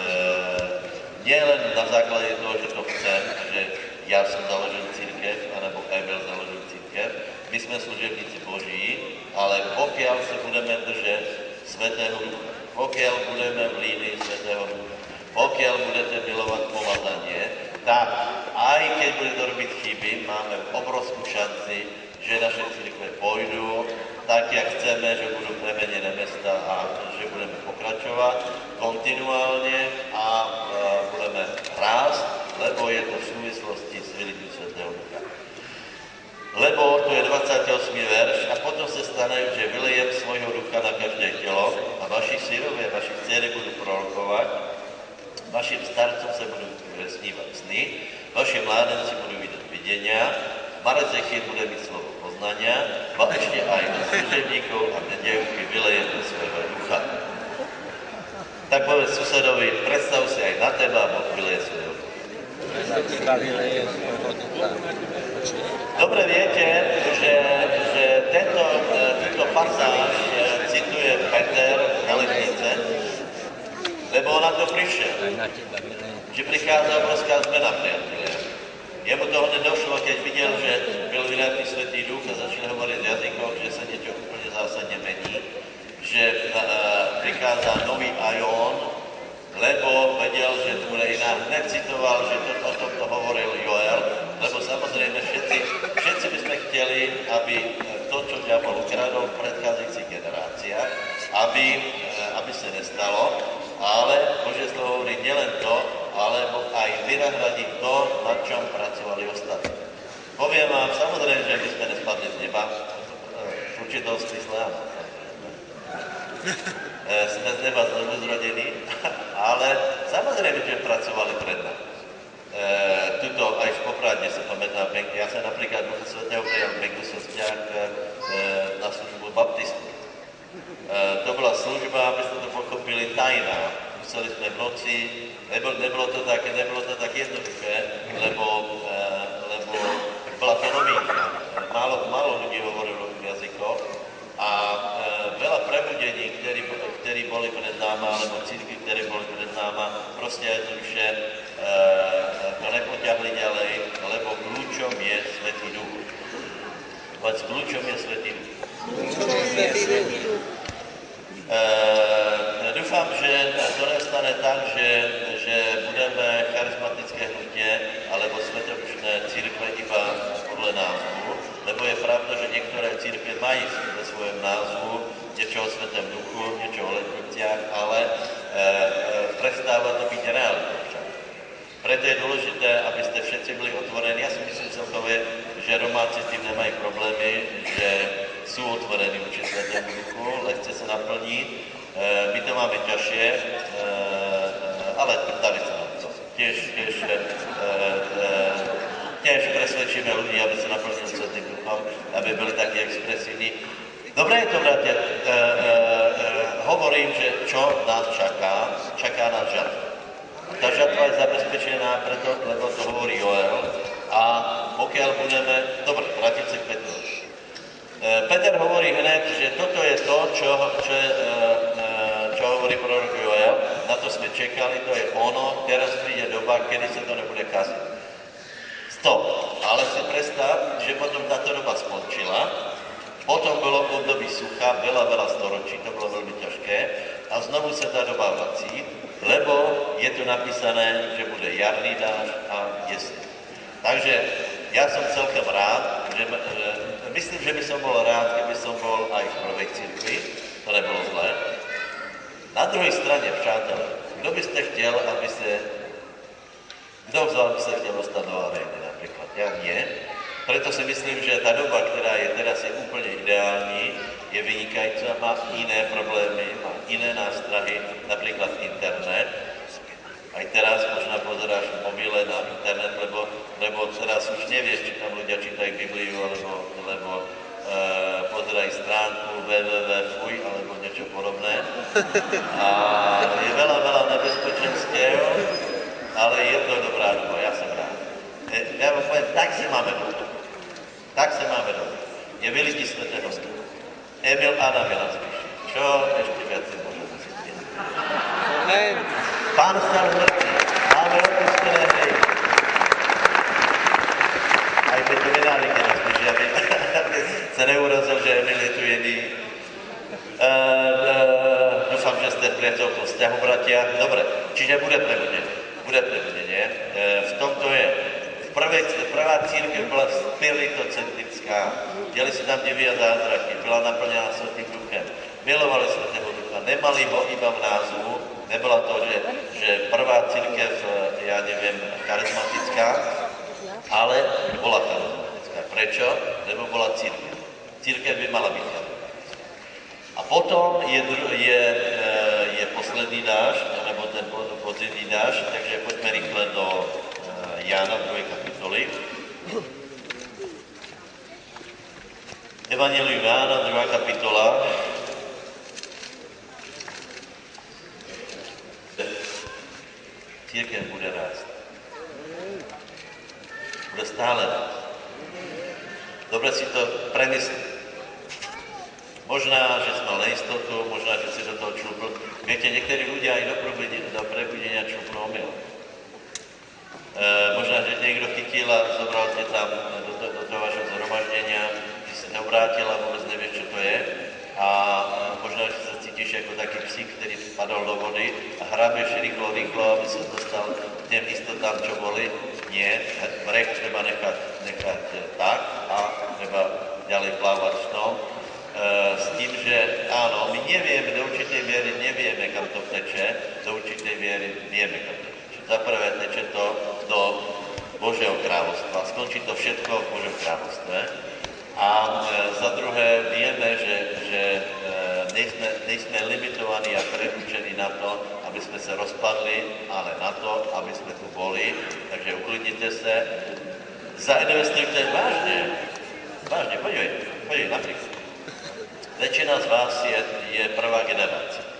nie len na základe toho, že to chcem, že ja som založil církev, alebo Emil založil církev, my sme služebníci Boží, ale pokiaľ sa budeme držať Svätého Ducha, pokiaľ budeme v línii Svätého Ducha, pokiaľ budete milovať pomazanie, tak aj keď budete robiť chyby, máme obrovskú šanci, že naše církve pôjdu tak, jak chceme, že budú premenené mesta a že budeme pokračovať kontinuálne a, a budeme rásť, lebo je to v súvislosti s vylitím Svätého Ducha. Lebo to je dvadsiaty ôsmy verš a potom sa stane, že vylejem svojho ducha na každé telo a vaši synovia, vaši dcery budú prorokovať, vašim starcom sa budú snívať sny, vaši mládenci budú vidieť videnia, Marec Zechír bude mať slovo poznania, a ešte aj na služebníkov a na dievky vylejem svojho ducha. Tak povedz susedovi, predstav si aj na teba, Boh vyleje svojho ducha. Dobre viete, že, že tento, túto pasáž cituje Peter na letnice, lebo on na to prišiel. Že prichádza obrovská zmena, priatelia. Jemu toho nedošlo, keď videl, že byl vydatý Svätý Duch a začal hovoriť v jazykoch, že sa niečo úplne zásadne mení, že uh, prichádza nový ajón, lebo vedel, že to bude iná. Hned citoval, že to, o tomto hovoril Joel, lebo samozrejme všetci, všetci by sme chceli, aby to, čo diabol ukradol v predchádzajúcich generáciách, aby, uh, aby sa nestalo, ale Božie slovo hovorí nielen to, alebo aj vynahradí to, na čom pracovali ostatní. Poviem vám, samozrejme, že my sme nespadli z neba, v určitom smysle, sme z neba znovu zrodení, ale samozrejme, že pracovali pred nami. E, tuto aj v Popradne sa pamätám, ja sa napríklad Ducha Svätého prijal v Bekusovciach e, na službu baptistu. E, to bola služba, aby ste to pochopili, tajná. Museli sme v noci, nebolo, nebolo, to tak, nebolo to tak jednoduché, lebo, e, lebo bola to novinka. Málo, málo ľudí hovorilo v jazykoch a e, veľa prebudení, ktorí, ktorí boli pred náma, alebo círky, ktoré boli pred náma, proste jednoduše e, to nepoťahli ďalej, lebo kľúčom je Svätý Duch. Veď kľúčom je Svätý Duch. Uh, dúfam, že to nestane tak, že, že budeme charizmatické hnutie alebo svetodušné církve iba podľa názvu, lebo je pravda, že niektoré církve majú ve svojom názvu niečo o Svätém Duchu, niečo o letniciach, ale uh, prestáva to byť reálne. Preto je dôležité, aby ste všetci byli otvorení. Ja si myslím celkové, že Romáci s tým nemajú problémy, že sú otvorení voči Svätému Duchu, lehce sa naplní. E, my to máme ťažšie, e, ale darí sa nám to. Tiež, tiež, e, e, tiež presvedčíme ľudí, aby sa naplnili Svätým Duchom, aby byli takí expresívni. Dobre je to, bratia. E, e, e, hovorím, že čo nás čaká, čaká nás žatva. Tá žatva je zabezpečená preto, lebo to hovorí Joel. A pokiaľ budeme... Dobre, vrátim sa k Petrovi. Peter hovorí hned, že toto je to, čo, čo, čo hovorí prorok Joel. Na to sme čekali, to je ono. Teraz príde doba, kedy sa to nebude kaziť. Stop. Ale si predstav, že potom táto doba skončila. Potom bolo období sucha, veľa, veľa storočí, to bolo veľmi ťažké. A znovu sa tá doba vrací, lebo je tu napísané, že bude jarný dážď a jeseň. Takže ja som celkom rád, že, že myslím, že by som bol rád, keby som bol aj v prvej cirkvi, to nebolo zlé. Na druhej strane, přátelé, kto by ste chtěl, aby ste, kto z vás by sa chtěl dostať do arény napríklad? Ja nie. Preto si myslím, že tá doba, ktorá je teraz, je úplne ideální, je vynikajúca, má iné problémy, má iné nástrahy, napríklad internet. Aj teraz možno pozeráš v mobile na internet, lebo, lebo teraz už nevieš, či tam ľudia čítajú Bibliu, alebo, alebo e, pozerajú stránku w w w fuj, alebo niečo podobné. A je veľa, veľa nebezpečenstiev, ale je to dobrá doba, ja som rád. E, ja vám poviem, tak si máme dobu. Tak sa máme dobu. Je veľký svätého stupu. Emil Adam je nás píši. Čo ešte viac si môžeme cítiť? Amen. Pán stal mŕtvy. Máme odpustené hriechy. Aj veterinári, keď nás píši, aby sa neurazil, že Emil je tu jediný. Uh, uh, dúfam, že ste v priateľkom vzťahu, bratia. Dobre, čiže bude prebudenie. Bude prebudenie. Uh, v tomto je. Prvej, prvá církev bola spiritocentrická, diali sa tam devia zázraky, bola naplňaná Svätým Duchem, milovali Svätého Ducha, nemali ho iba v názvu, nebola to, že, že prvá církev, ja neviem, charizmatická, ale bola charizmatická. Prečo? Lebo bola církev. Církev by mala byť charizmatická. A potom je, je, je posledný dážď, alebo ten podzimný dážď, takže poďme rýchle do Jána druhej kapitoly. Evangelium Jána druhá kapitola. Církev bude rásť. stále víc. Dobre si to premyslí. Možná, že si mal neistotu, možná, že si do toho člupl. Viete, niektorí ľudia aj do prebudenia, do prebudenia člupnú omyl. E, možná, že niekto chytil a zobral ťa tam do, do, do toho vašeho zhromaždenia, ty si sa obrátil a vôbec nevieš, čo to je. A možná, že sa cítiš ako taký psík, ktorý spadol do vody a hrábeš rýchlo, rýchlo, aby sa dostal k tým istotám, čo boli. Nie, breh treba nechať, nechať tak a treba ďalej plávať v tom. E, s tým, že áno, my nevieme, do určitej miery nevieme, kam to teče, do určitej miery vieme, kam to teče. Za prvé teče to do Božieho kráľovstva, skončí to všetko v Božom kráľovstve. A e, za druhé vieme, že, že e, nejsme, nejsme limitovaní a predurčení na to, aby sme sa rozpadli, ale na to, aby sme tu boli. Takže uklidnite sa, zainvestujte vážne, vážne, podívejte, podívejte, napríklad. Väčšina z vás je, je prvá generácia. E,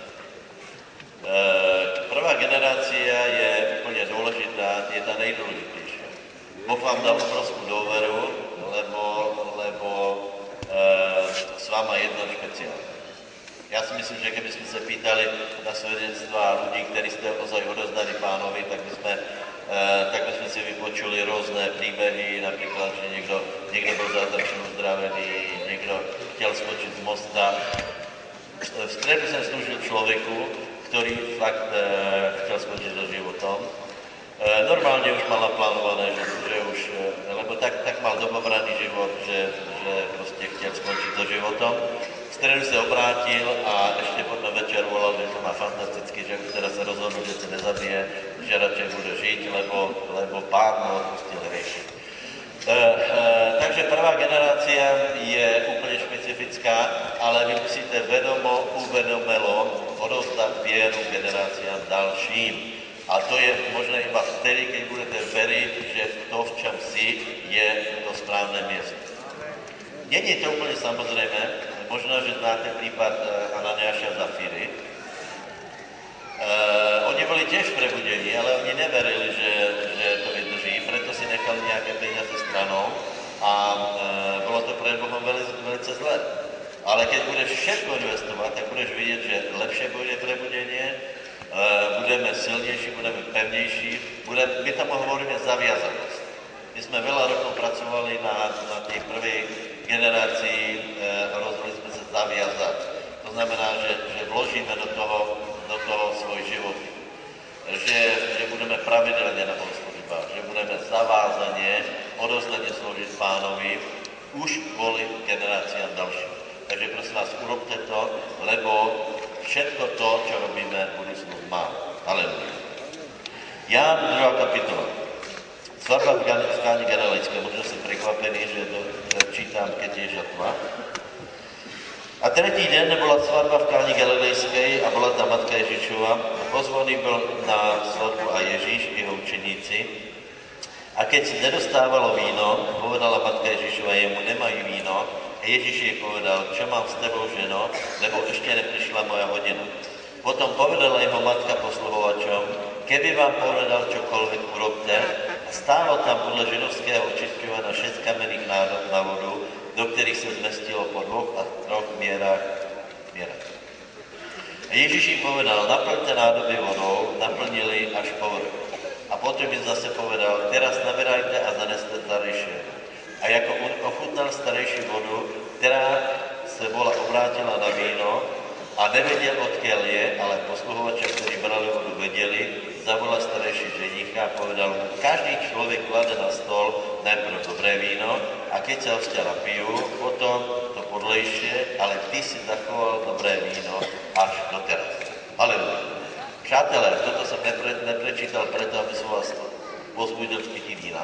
prvá generácia je úplne dôležitá, je tá nejdôležitejšia. Boh vám dal obrovskú dôveru, lebo, lebo e, s váma jedno špeciálne. Ja si myslím, že keby sme sa pýtali na svedectvá ľudí, ktorí ste ozaj odozdali Pánovi, tak by sme, e, tak by sme si vypočuli rôzne príbehy, napríklad, že niekto, niekto bol zázračne uzdravený, niekto chcel skočiť z mosta. V stredu som slúžil človeku, ktorý fakt e, chcel skočiť so životom. E, normálne už mal naplánované, že, že už, e, lebo tak, tak mal dobobraný život, že, že proste chcel skončiť so životom. V stredu sa obrátil a ešte potom večer volal, že to má fantasticky, že už teraz sa rozhodol, že sa nezabije, že radšej bude žiť, lebo, lebo Pán mu odpustil hriechy. E, e, takže prvá generácia je úplne špecifická, ale vy musíte vedomo, uvedomelo odovzdať vieru generáciám ďalším. A to je možné iba vtedy, keď budete veriť, že to, v čom si, je to správne miesto. Nie je to úplne samozrejme, možno, že znáte prípad Ananiáša a Zafíry. Uh, oni boli tiež prebudení, ale oni neverili, že, že to vydrží, preto si nechali nejaké peniaze stranou a uh, bolo to pre Bohom veľmi, veľmi zlé. Ale keď budeš všetko investovať, tak budeš vidieť, že lepšie bude prebudenie, uh, budeme silnejší, budeme pevnejší, budeme, my tomu hovoríme zaviazanosť. My sme veľa rokov pracovali na, na tej prvej generácii, e, rozhodli sme sa zaviazať. To znamená, že, že vložíme do toho, do toho svoj život. Že, že budeme pravidelne na bohoslužbách, že budeme zavázanie, odovzdanie slúžiť Pánovi, už kvôli generáciám ďalším. Takže prosím vás, urobte to, lebo všetko to, čo robíme, budúcnosť má. Halelujá. Ján, druhá kapitola. Svadba v Káni Galilejskej, možno som prekvapený, že to čítam, keď je žatva. A tretí deň bola svadba v Káni Galilejskej a bola tam matka Ježišova. Pozvaný bol na svadbu a Ježiš, jeho učeníci. A keď si nedostávalo víno, povedala matka Ježišova, jemu nemajú víno. A Ježiš jej povedal, čo mám s tebou, ženo, lebo ešte neprišla moja hodina. Potom povedala jeho matka posluhovačom, keby vám povedal čokoľvek, urobte. Stálo tam podľa židovského očisťovania šesť kamenných nádob na vodu, do ktorých sa zmestilo po dvoch a troch mierach. mierach. A Ježiš im povedal, naplňte nádoby vodou, naplnili až po vrch. A potom im zase povedal, teraz naberajte a zaneste starejšie. A ako ochutnal starejšiu vodu, ktorá sa bola obrátila na víno, a nevedel, odkiaľ je, ale posluhovačia, ktorí brali vodu, vedeli, zavolal starejší ženicha a povedal mu, každý človek klade na stôl najprv dobré víno a keď sa hostia napijú, potom to podlejšie, ale ty si zachoval dobré víno až doteraz. Halelujá. Přátelé, toto som nepre, neprečítal preto, aby som vás pozbudil v pití vína.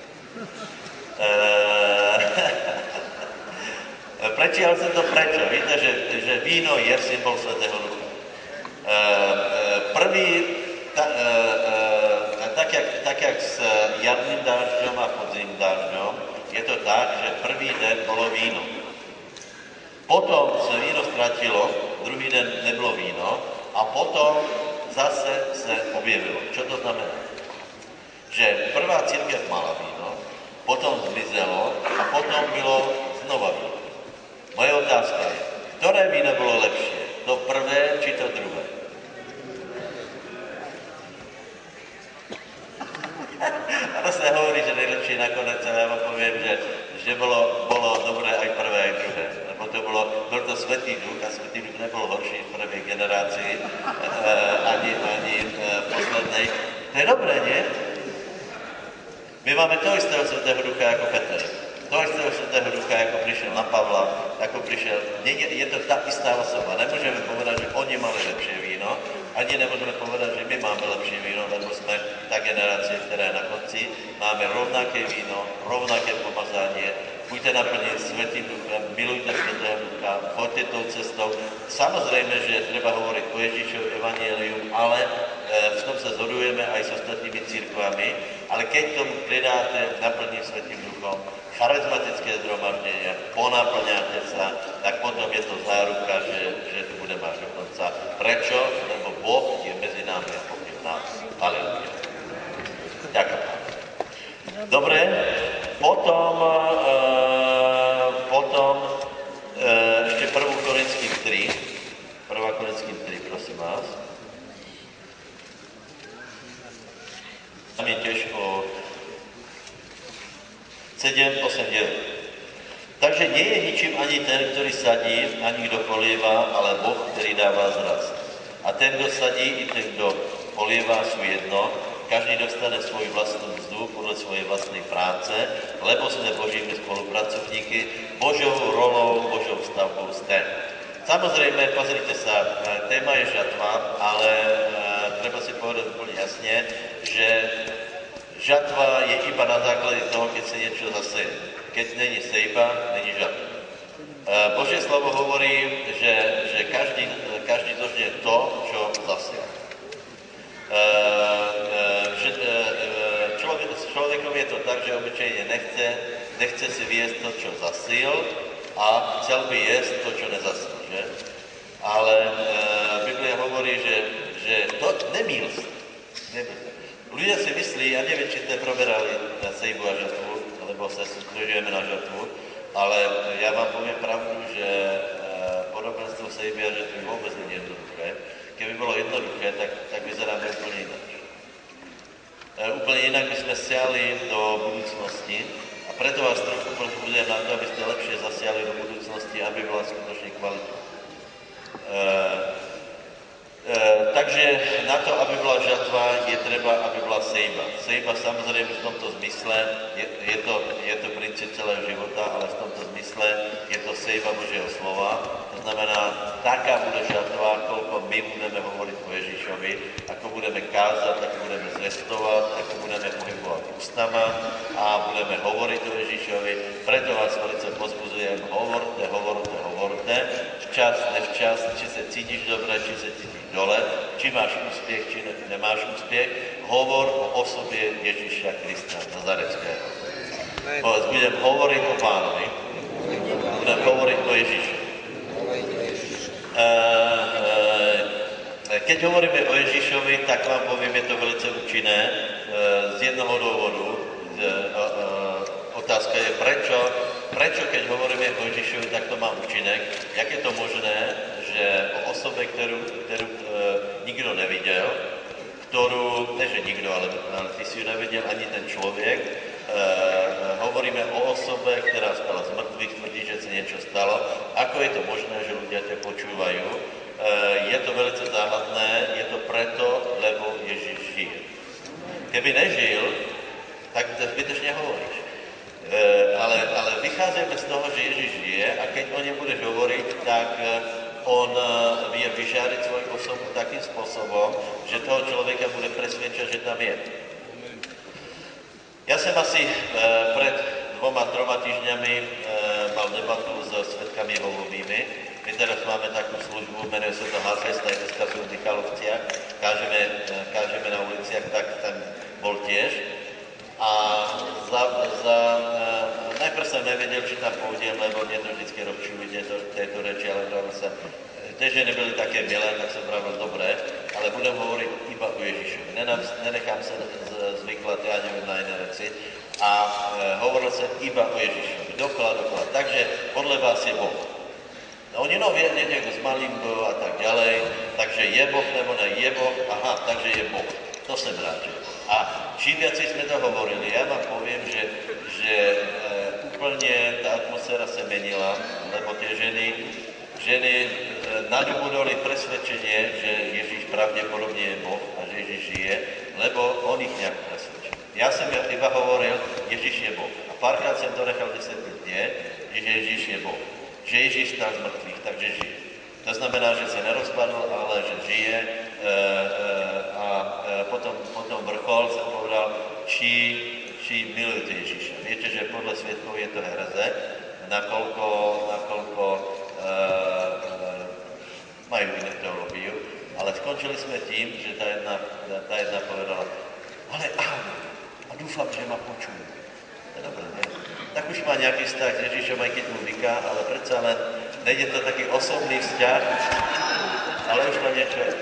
Prečítal som to prečo? Víte, že, že víno je symbol Svätého Ducha. E, e, prvý, ta, e, e, tak, jak, tak jak s jarným dážďom a podzimným dážďom, je to tak, že prvý deň bolo víno. Potom sa víno stratilo, druhý deň nebolo víno a potom zase sa objavilo. Čo to znamená? Že prvá cirkev mala víno, potom zmizelo a potom bylo znova víno. Moje otázka je, ktoré víno bolo lepšie? To prvé či to druhé? Ano sa hovorí, že najlepšie nakonec, a ja vám poviem, že, že bolo, bolo dobré aj prvé, aj druhé. Lebo to bolo, bol to Svätý Duch a Svätý Duch nebol horší v prvej generácii, e, ani, ani e, v poslednej. To je dobré, nie? My máme toho istého Svätého Ducha ako Peter. Toho istého Svätého Ducha, ako prišiel na Pavla, ako prišiel... Nie, je to tá istá osoba. Nemôžeme povedať, že oni mali lepšie víno, ani nemôžeme povedať, že my máme lepšie víno, lebo sme tá generácia, ktorá je na konci. Máme rovnaké víno, rovnaké pomazanie. Buďte naplnení Svätým Duchom, milujte Svätého Ducha, choďte tou cestou. Samozrejme, že treba hovoriť o Ježišovi evanjelium, ale e, v tom sa zhodujeme aj s ostatnými cirkvami. Ale keď tomu pridáte naplnení Svätým Duchom, charizmatické zhromaždenia, ponáplňáte sa, tak potom je to záruka, že, že to bude mať do konca. Prečo? Lebo Boh je medzi nami a popri nás. Halleluja. Ďakujem. Dobre, potom, e, potom e, ešte prvú Korinským tri. prvá Korinským tri, prosím vás. Tam je tiež o sedem, osem, deväť. Takže nie je ničím ani ten, ktorý sadí, ani kto polieva, ale Boh, ktorý dáva zrast. A ten, kto sadí, i ten, kto polieva, sú jedno. Každý dostane svoju vlastnú mzdu podľa svojej vlastnej práce, lebo sme Božími spolupracovníky, Božou rolou, Božou stavbou ste. Samozrejme, pozrite sa, téma je žatva, ale e, treba si povedať úplne jasne, že žatva je iba na základe toho, keď sa niečo zaseje. Keď není sejba, není žatva. E, Božie slovo hovorí, že, že každý, každý dožne to, čo zaseje. E, e, človek, človekom je to tak, že obyčajne nechce, nechce si viesť to, čo zasil, a chcel by jesť to, čo nezasil, že? Ale e, Biblia hovorí, že, že to nemýl sa. Ľudia si myslí, ja neviem, či ste proberali na sejbu a žatvu, lebo sa sústreďujeme na žatvu, ale ja vám poviem pravdu, že e, podobenstvo sejby a žatvy vôbec nie je jednoduché. Keby bolo jednoduché, tak, tak vyzeráme úplne ináč. E, úplne inak by sme siali do budúcnosti a preto vás trochu povzbudzujem na to, aby ste lepšie zasiali do budúcnosti, aby bola skutočne kvalitná. E, e, takže na to, aby bola žatva, je treba, aby bola sejba. Sejba samozrejme v tomto zmysle, je, je, to, je to princíp celého života, ale v tomto zmysle je to sejba Božieho slova. To znamená, taká bude žatva, koľko my budeme hovoriť o Ježišovi, ako budeme kázať, ako budeme zvestovať, ako budeme pohybovať ústama a budeme hovoriť o Ježišovi. Preto vás velice pozbudzujem, hovorte, hovorte, hovorte, včas, nevčas, či sa cítiš dobre, či sa cítiš dole, či máš úspiech, či ne, nemáš úspiech, hovor o osobie Ježiša Krista Nazareckého. Povedz, budem hovoriť o Pánovi, budem hovoriť o Ježišu. E, e, keď hovoríme o Ježišovi, tak vám poviem, je to velice účinné e, z jednoho dôvodu. E, e, otázka je, prečo, prečo keď hovoríme o Ježišovi, tak to má účinek. Jak je to možné, že o osobe, ktorú, ktorú e, nikto nevidel, ktorú, ne že nikto, ale, ale ty si ju nevidel ani ten človek, e, hovoríme o osobe, ktorá stala z mŕtvych, tvrdí, že sa niečo stalo. Ako je to možné, že ľudia ťa počúvajú? E, je to veľmi záhadné, je to preto, lebo Ježiš žije. Keby nežil, tak zbytečne hovoríš. E, ale, ale vychádzame z toho, že Ježiš žije a keď o ňom budeš hovoriť, tak on vie vyžáriť svoju osobu takým spôsobom, že toho človeka bude presvedčať, že tam je. Ja som asi e, pred dvoma, troma týždňami e, mal debatu so svedkami Jehovovými. My teraz máme takú službu, menuje sa to Harvest, aj dneska sú v Michalovciach, kážeme, e, kážeme na uliciach, tak tam bol tiež. A za, za, e, najprv som nevedel, či tam pôjdem, lebo mne to vždycky rozčujú tieto, tieto reči, ale pravil sa, tie ženy byli také milé, tak som pravil, dobré, ale budem hovoriť iba o Ježišovi. Nenechám sa zvyklať, ja neviem, na iné veci. a e, hovoril sa iba o Ježišovi, dokola, dokola. Takže podľa vás je Boh. No oni no viete niekto z Malimbo a tak ďalej, takže je Boh nebo ne je Boh, aha, takže je Boh. To som rád. A čím viac sme to hovorili, ja vám poviem, že, že e, úplne tá atmosféra sa menila, lebo tie ženy, ženy e, nadobudoli presvedčenie, že Ježiš pravdepodobne je Boh a že Ježiš žije, lebo on ich nejak presvedčil. Ja som iba hovoril, Ježiš je Boh. A párkrát som to nechal vysvetliť, nie, že Ježiš je Boh. Že Ježiš stal z mŕtvych, takže žije. To znamená, že sa nerozpadol, ale že žije e, e, a e, potom, potom vrchol som povedal, či, či milujete Ježiša. Viete, že podľa svedkov je to hereze, nakoľko, nakoľko e, e, majú inú teológiu, ale skončili sme tým, že tá jedna, tá jedna povedala, ale áno, a dúfam, že ma počujú. Dobre, ne? Tak už má nejaký vzťah s Ježišom, aj keď mu vyká, ale predsa len nejde to taký osobný vzťah, ale už to niečo je.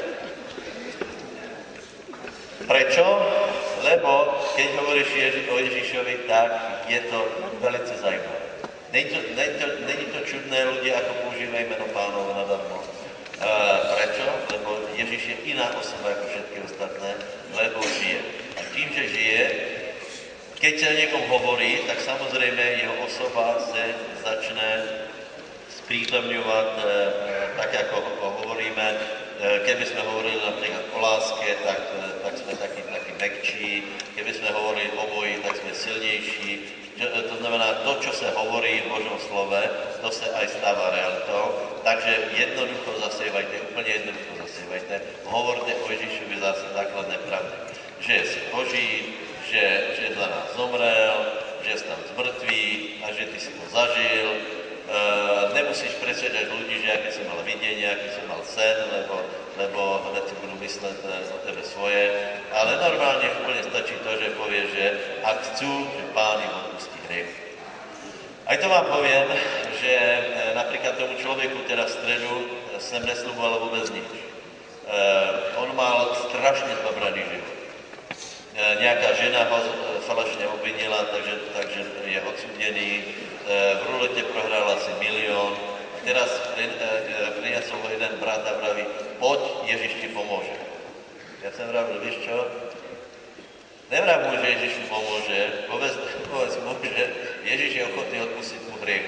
Prečo? Lebo keď hovoríš Ježi- o Ježišovi, tak je to velice zajímavé. Není to, není to, není to čudné, ľudia, ako používajú meno Pánovo nadarmo. E, prečo? Lebo Ježiš je iná osoba ako všetky ostatné, lebo žije. A tým, že žije, keď sa niekom hovorí, tak samozrejme jeho osoba sa začne sprítomňovať e, tak, ako hovoríme. E, keby sme hovorili napríklad o láske, tak, e, tak sme takí, takí mekčí. Keby sme hovorili o boji, tak sme silnejší. Čo, to znamená, to, čo sa hovorí v Božom slove, to sa aj stáva realitou. Takže jednoducho zasievajte, úplne jednoducho zasievajte. Hovorte o Ježišovi zase základné pravdy. Že je si Boží, že, že za nás zomrel, že je tam z mŕtvych a že ty si to zažil. E, nemusíš presvedčať ľudí, že aké si mal videnie, aký si mal sen, lebo, lebo hneď si budú mysleť o tebe svoje. Ale normálne úplne stačí to, že povieš, že ak chcú, že Pán im odpustí hriech. Aj to vám poviem, že e, napríklad tomu človeku teraz v stredu sem nesľuboval vôbec nič. E, on mal strašne zabraný život. Nejaká žena ho falošne obvinila, takže, takže je odsúdený. V rulete prohral asi milión. Teraz priniesol ho jeden brat a vraví, poď, Ježiš ti pomôže. Ja som vravil, vieš čo? Nevrav mu, že Ježiš mu pomôže, povedz, povedz mu, že Ježiš je ochotný odpustiť mu hriech.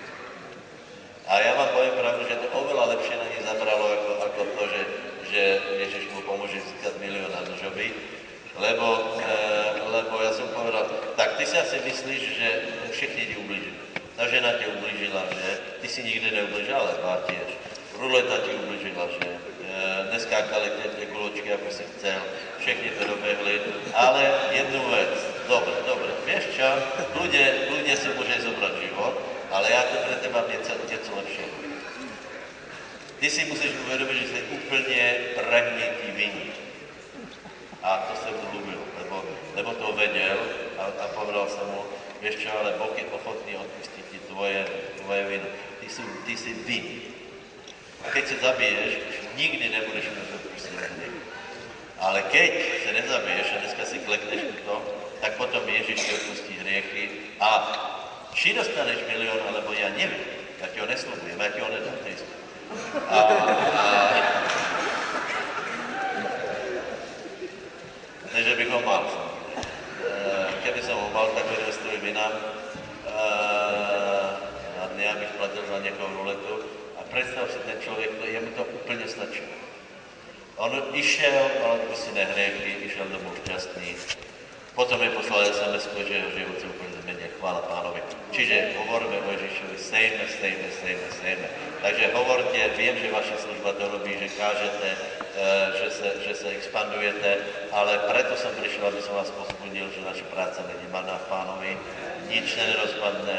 A ja vám poviem pravdu, že to oveľa lepšie na nich zabralo, ako, ako to, že, že Ježiš mu pomôže získať milión na nožoby. Lebo, e, lebo ja som povedal, tak ty si asi myslíš, že všetci ti ublížili. Tá žena ti ublížila, že ty si nikdy neublížil, ale pár tiež. Ruleta ti ublížila, že e, neskákali tie, tie guločky, ako si chcel, všetci to dobehli, ale jednu vec, dobre, dobre, vieš čo, ľudia, ľudia si môže zobrať život, ale ja to pre teba niečo, niečo lepšie. Ty si musíš uvedomiť, že si úplne prehnitý vinník. A to sa mu ľúbil, lebo, lebo to vedel a, a povedal sa mu, vieš čo, ale Boh je ochotný odpustiť ti tvoje, tvoje viny. Ty, sú, ty si vin. A keď sa zabiješ, nikdy nebudeš mať odpustený. Ale keď sa nezabiješ a dneska si klekneš to, tak potom Ježiš ti odpustí hriechy a či dostaneš milión, alebo ja neviem, ja ti ho nesľubujem, ja ti ho nedám. A, a ne, že bych ho mal. Keby som ho mal, tak investujem inám. A ne, abych platil za niekoho ruletu. A predstav si ten človek, jemu to úplne stačí. On išiel, mal odpustené hriechy, išiel domov šťastný. Potom je poslal es em es, že jeho život sa úplne zmenia. Chvála Pánovi. Čiže hovoríme o Ježišovi, sejme, sejme, sejme, sejme. Takže hovorte, viem, že vaša služba to robí, že kážete, že sa, že sa expandujete, ale preto som prišiel, aby som vás povzbudil, že naša práca není marná v Pánovi, nič sa nerozpadne,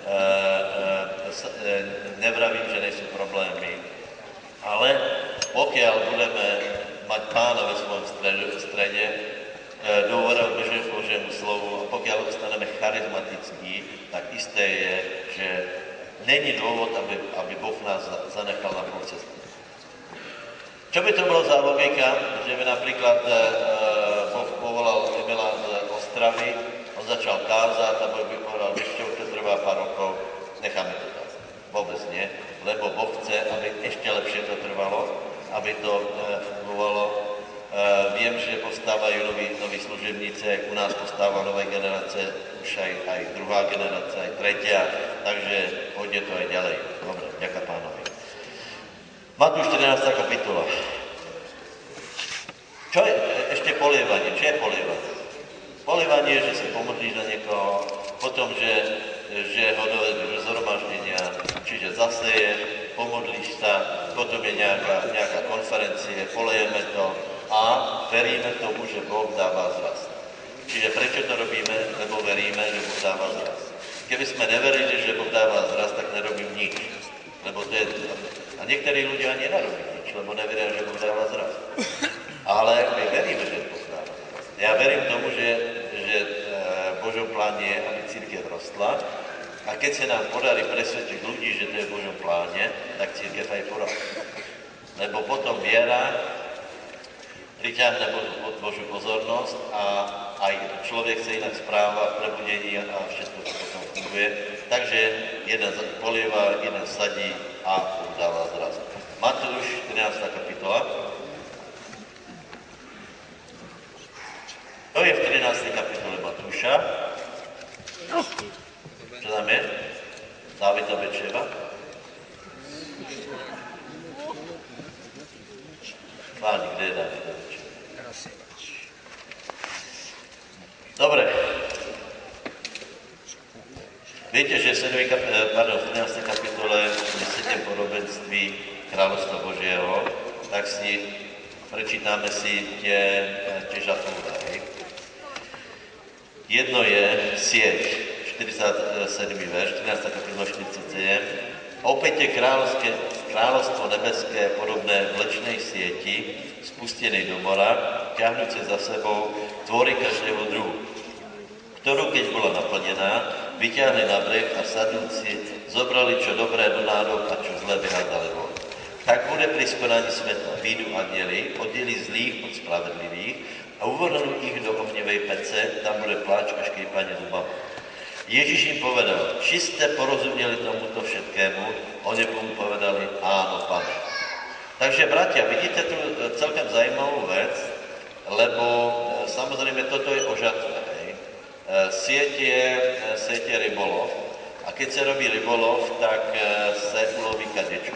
nevravím, že nejsú problémy, ale pokiaľ budeme mať Pána ve svojom strede, dôvera v Božiemu slovu, a pokiaľ ostaneme charizmatickí, tak isté je, že není dôvod, aby, aby Boh nás zanechal na pol cesty. Čo by to bolo za logika, že by napríklad e, Boh povolal Emila z Ostravy, on On začal kázať a Boh by povedal, ešte to trvá pár rokov, necháme to kázať. Vôbec nie, lebo Boh chce, aby ešte lepšie to trvalo, aby to e, fungovalo. E, viem, že postávajú noví, noví služebníci, ak u nás postáva nové generácie, už aj, aj druhá generácia, aj tretia, takže pôjde to aj ďalej. Dobre, ďakujem pánovi. Matúš štrnásta kapitola. Čo je ešte polievanie? Čo je polievanie? Polievanie je, že sa pomodlíš na niekoho, potom, že, že ho dovedeš do zhromaždenia, čiže zaseješ, pomodlíš sa, potom je nejaká, nejaká konferencie, polejeme to a veríme tomu, že Boh dáva zrast. Čiže prečo to robíme? Lebo veríme, že Boh dáva zrast. Keby sme neverili, že Boh dáva zrast, tak nerobím nič. Lebo to je... A niektorí ľudia ani nerobí nič, lebo neveria, že Boh dáva zrast. Ale my veríme, že Boh dáva zrast. Ja verím tomu, že, že v Božom pláne je, aby cirkev rostla. A keď sa nám podarí presvedčiť ľudí, že to je v Božom pláne, tak cirkev aj porastá. Lebo potom viera priťahne Božiu pozornosť a aj človek sa inak správa v prebudení a všetko to potom funguje. Takže jeden polieva, jeden sadí a dáva zrast. Matúš štrnásta kapitola. To je v trinástej kapitole Matúša. Čo tam je? Dávid a Betšeba. Páni, kde je Dávid a Betšeba? Dobre. Viete, že v trinástej kapitole je sedem podobenství kráľovstva Božieho, tak si prečítame si tie, tie žatvové. Jedno je sieť, štyridsiatsedy verš, trinásta kapitola štyridsaťsedem. Opäť je kráľovstvo nebeské podobné vlečnej sieti, spustenej do mora, ťahnúce za sebou tvory každého druhu, ktorú, keď bola naplnená, vyťahli na breh a sadúci zobrali čo dobré do nádob a čo zlé vyhádali von. Tak bude pri skonaní sveta. Výjdu anjeli, oddelí zlých od spravedlivých a uvrhnú ich do ohnevej pece, tam bude pláč a škrípanie zubami. Ježiš im povedal, či ste porozumieli tomuto všetkému, oni mu povedali, áno, Pane. Takže, bratia, vidíte tu celkem zajímavú vec, lebo samozrejme toto je o žatve. Sieť je, sieť je rybolov a keď sa robí rybolov, tak sa uloví kadečo.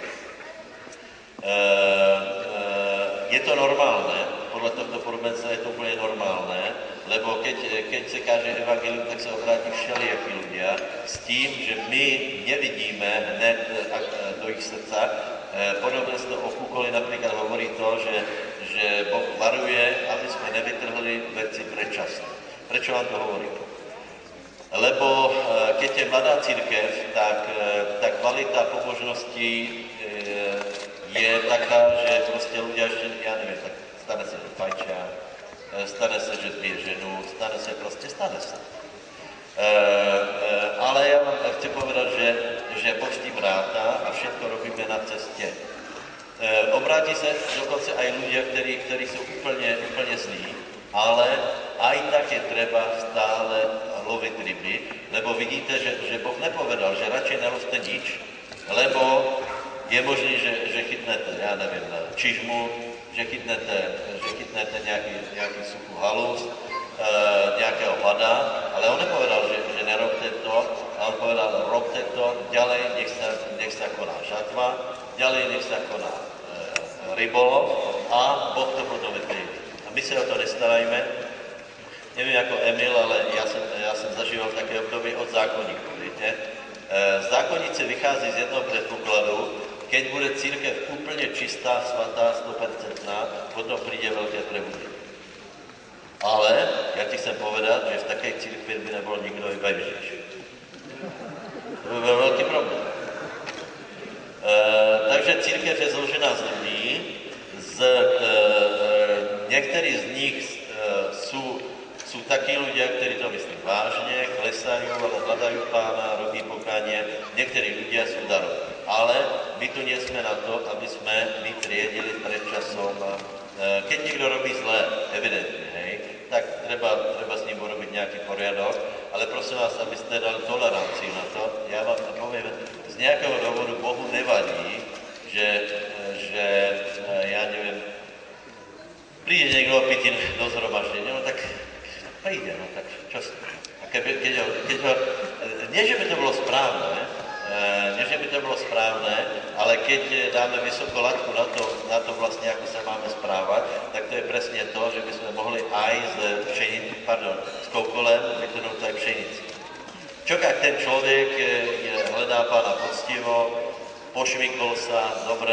Je to normálne, podľa tohto podobenstva je to úplne normálne, lebo keď, keď sa káže evangelium, tak sa obráti všelijakí ľudia s tým, že my nevidíme hned do ich srdca. Podobenstvo o kúkoli napríklad hovorí to, že, že Boh varuje, aby sme nevytrhli veci predčasne. Prečo vám to hovorím? Lebo keď je mladá církev, tak tá kvalita pobožností je taká, že proste ľudia ešte, ja neviem, tak stane sa, že fajčia, stane sa, že zbije ženu, stane sa, proste stane sa. E, e, ale ja vám chcem povedať, že, že Boh s tým ráta a všetko robíme na ceste. E, obráti sa dokonca aj ľudia, ktorí, ktorí sú úplne, úplne zlí, ale aj tak je treba stále loviť ryby, lebo vidíte, že, že Boh nepovedal, že radšej nelovte nič, lebo je možné, že, že chytnete, ja neviem, čižmu, že chytnete, že chytnete nejaký, nejaký suchú halus, e, nejakého hada, ale on nepovedal, že, že nerobte to, ale on povedal, robte to, ďalej nech sa, nech sa koná žatva, ďalej nech sa koná e, rybolov a Boh to potom vedie. A my sa o to nestarajme. Neviem ako Emil, ale ja som, ja som zažíval také obdobie od zákonníkov, viete. E, zákonníci vychází z jednoho predpokladu, keď bude církev úplne čistá, svatá, sto percent, potom príde veľké prebudenie. Ale ja ti chcem povedať, že v takej církvi by nebol nikto iba Ježiš. To by bol veľký problém. E, takže církev je zložená z ľudí, z, e, niektorí z nich e, sú, sú takí ľudia, ktorí to myslí vážne, klesajú, ale hľadajú Pána, robí pokánie, niektorí ľudia sú darovní. Ale my tu nie sme na to, aby sme my triedili pred časom. Keď niekto robí zlé, evidentne, hej, tak treba, treba s ním urobiť nejaký poriadok, ale prosím vás, aby ste dali toleranciu na to. Ja vám to poviem, z nejakého dôvodu Bohu nevadí, že, že ja neviem, príde niekto opäť do zhromaždenia, no tak príde, no tak čo si? A keby, keď ho, keď ho, nie, že by to bolo správne, nie, že by to bolo správne, ale keď dáme vysokú laťku na to, na to vlastne, ako sa máme správať, tak to je presne to, že by sme mohli aj z pšenici, pardon, z kokolem vytrhnúť aj pšenici. Čo ak ten človek je, hledá Pána poctivo, pošvikol sa, dobre,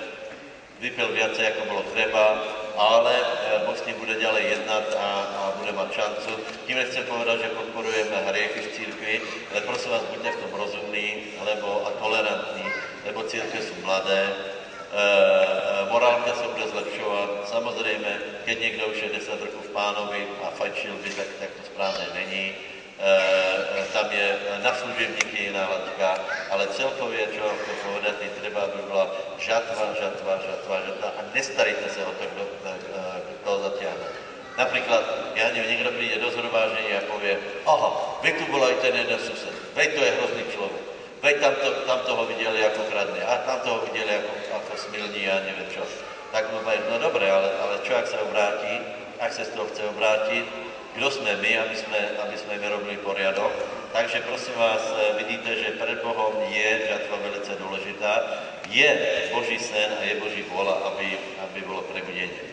vypil viacej, ako bolo treba, ale Boh s ním bude ďalej jednať a, a bude mať šancu. Tým nechcem povedať, že podporujeme hriechy v církvi, ale prosím vás, buďte v tom rozumní lebo, a tolerantní, lebo církve sú mladé, e, e, morálka sa bude zlepšovať. Samozrejme, keď niekto už je desať rokov v Pánovi a fajčil by, tak, tak to správne není. E, tam je na služebníky iná laťka, ale celkově, čo vám chcem povedať, je treba, aby bola žatva, žatva, žatva, žatva a nestarajte sa o to, kto to zatiahne. Napríklad, ja neviem, niekto príde do zhromaždenia a povie, aha, veď tu bol aj ten jeden sused, veď to je hrozný človek, veď tam, to, tam toho videli ako kradne, a tam toho videli ako, ako smilní, ja neviem čo. Tak mu povie, no dobre, ale, ale čo ak sa obráti, ak sa z toho chce obrátiť, kdo sme my, aby sme, aby sme vyrobili poriadok. Takže prosím vás, vidíte, že pred Bohom je žatva velice dôležitá, je Boží sen a je Boží vôľa, aby, aby bolo prebudenie.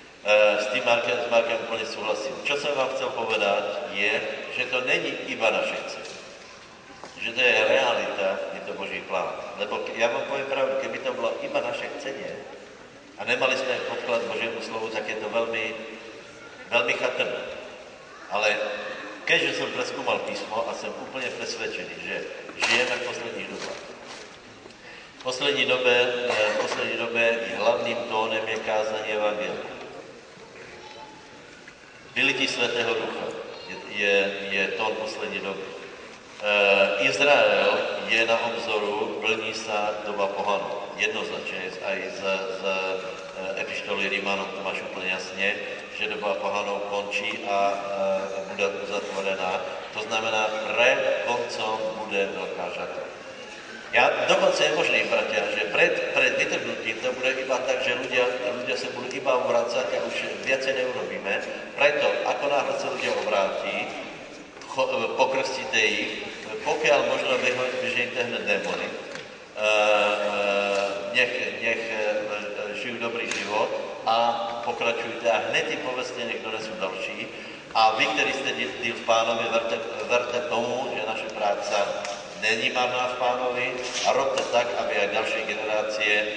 S tým Markem, s Markem úplne súhlasím. Čo som vám chcel povedať je, že to není iba naše chcenie. Že to je realita, je to Boží plán. Lebo ja vám poviem pravdu, keby to bolo iba naše chcenie a nemali sme podklad Božiemu slovu, tak je to veľmi, veľmi chatrné. Ale keďže som preskúmal písmo a som úplne presvedčený, že žijeme v posledních dobách. V poslední dobe, v poslední dobe hlavným tónem je kázanie evangelia. Vylití Svätého Ducha je, je, je tón poslední doby. E, Izrael je na obzoru, blní sa doba pohanov. Jednoznačne aj z, z epištoly Rímanom to máš úplne jasne, že doba pohanov končí a e, bude uzatvorená. To znamená, pred koncom bude veľká žatva. Ja dokonca je možný, bratia, že pred, pred vytrhnutím to bude iba tak, že ľudia, ľudia sa budú iba obracať a už viacej neurobíme. Preto, ako náhle sa ľudia obrátí, cho, pokrstíte ich, pokiaľ možno vyženíte hned démony, e, e, nech, nech žijú dobrý život a pokračujte a hned im povedzte, nech donesú další. A vy, ktorí ste díl v Pánovi, verte, verte tomu, že naša práca není marná v Pánovi a robte tak, aby aj ďalšie generácie e,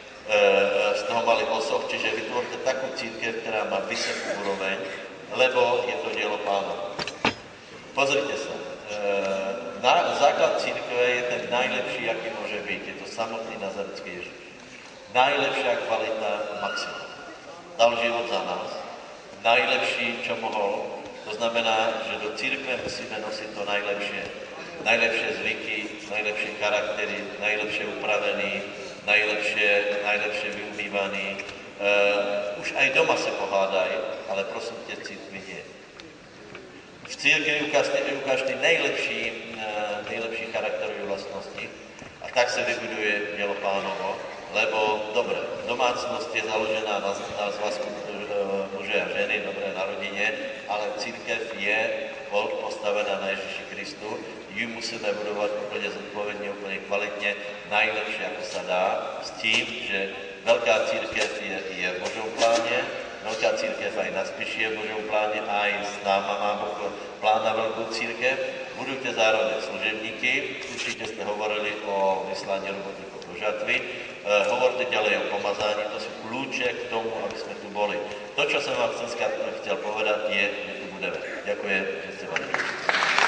z toho mali osoch, čiže vytvorte takú církev, ktorá má vysokú úroveň, lebo je to dielo Pánova. Pozrite sa, e, na, základ církve je ten najlepší, aký môže byť, je to samotný nazarecký Ježiš. Najlepšia kvalita maximum. Dal život za nás. Najlepší, čo mohol. To znamená, že do církve musíme nosiť to najlepšie. Najlepšie zvyky, najlepšie charaktery, najlepšie upravený, najlepšie, najlepšie vyumývaný. Uh, už aj doma sa pohádaj, ale prosím te, v církvi nie. V církvi ukážte, ukážte najlepší, uh, najlepší charakterové vlastnosti a tak sa vybuduje dielo Pánovo. Lebo, dobre, domácnosť je založená na, na zvazku muže a ženy, dobre, na rodine, ale církev je postavená na Ježiši Kristu. Ju musíme budovať úplne zodpovedne, úplne kvalitne, najlepšie, ako sa dá, s tým, že veľká církev je, je v Božom pláne, veľká církev aj na Spiši je v Božom pláne, aj s náma má Boh plán na veľkú církev. Budujte zároveň služebníky, určite ste hovorili o vyslání robotníkov do žatvy, e, hovorte ďalej o pomazání, to sú kľúče k tomu, aby sme tu boli. To, čo som vám chcel povedať, je, že tu budeme. Ďakujem, že ste vás.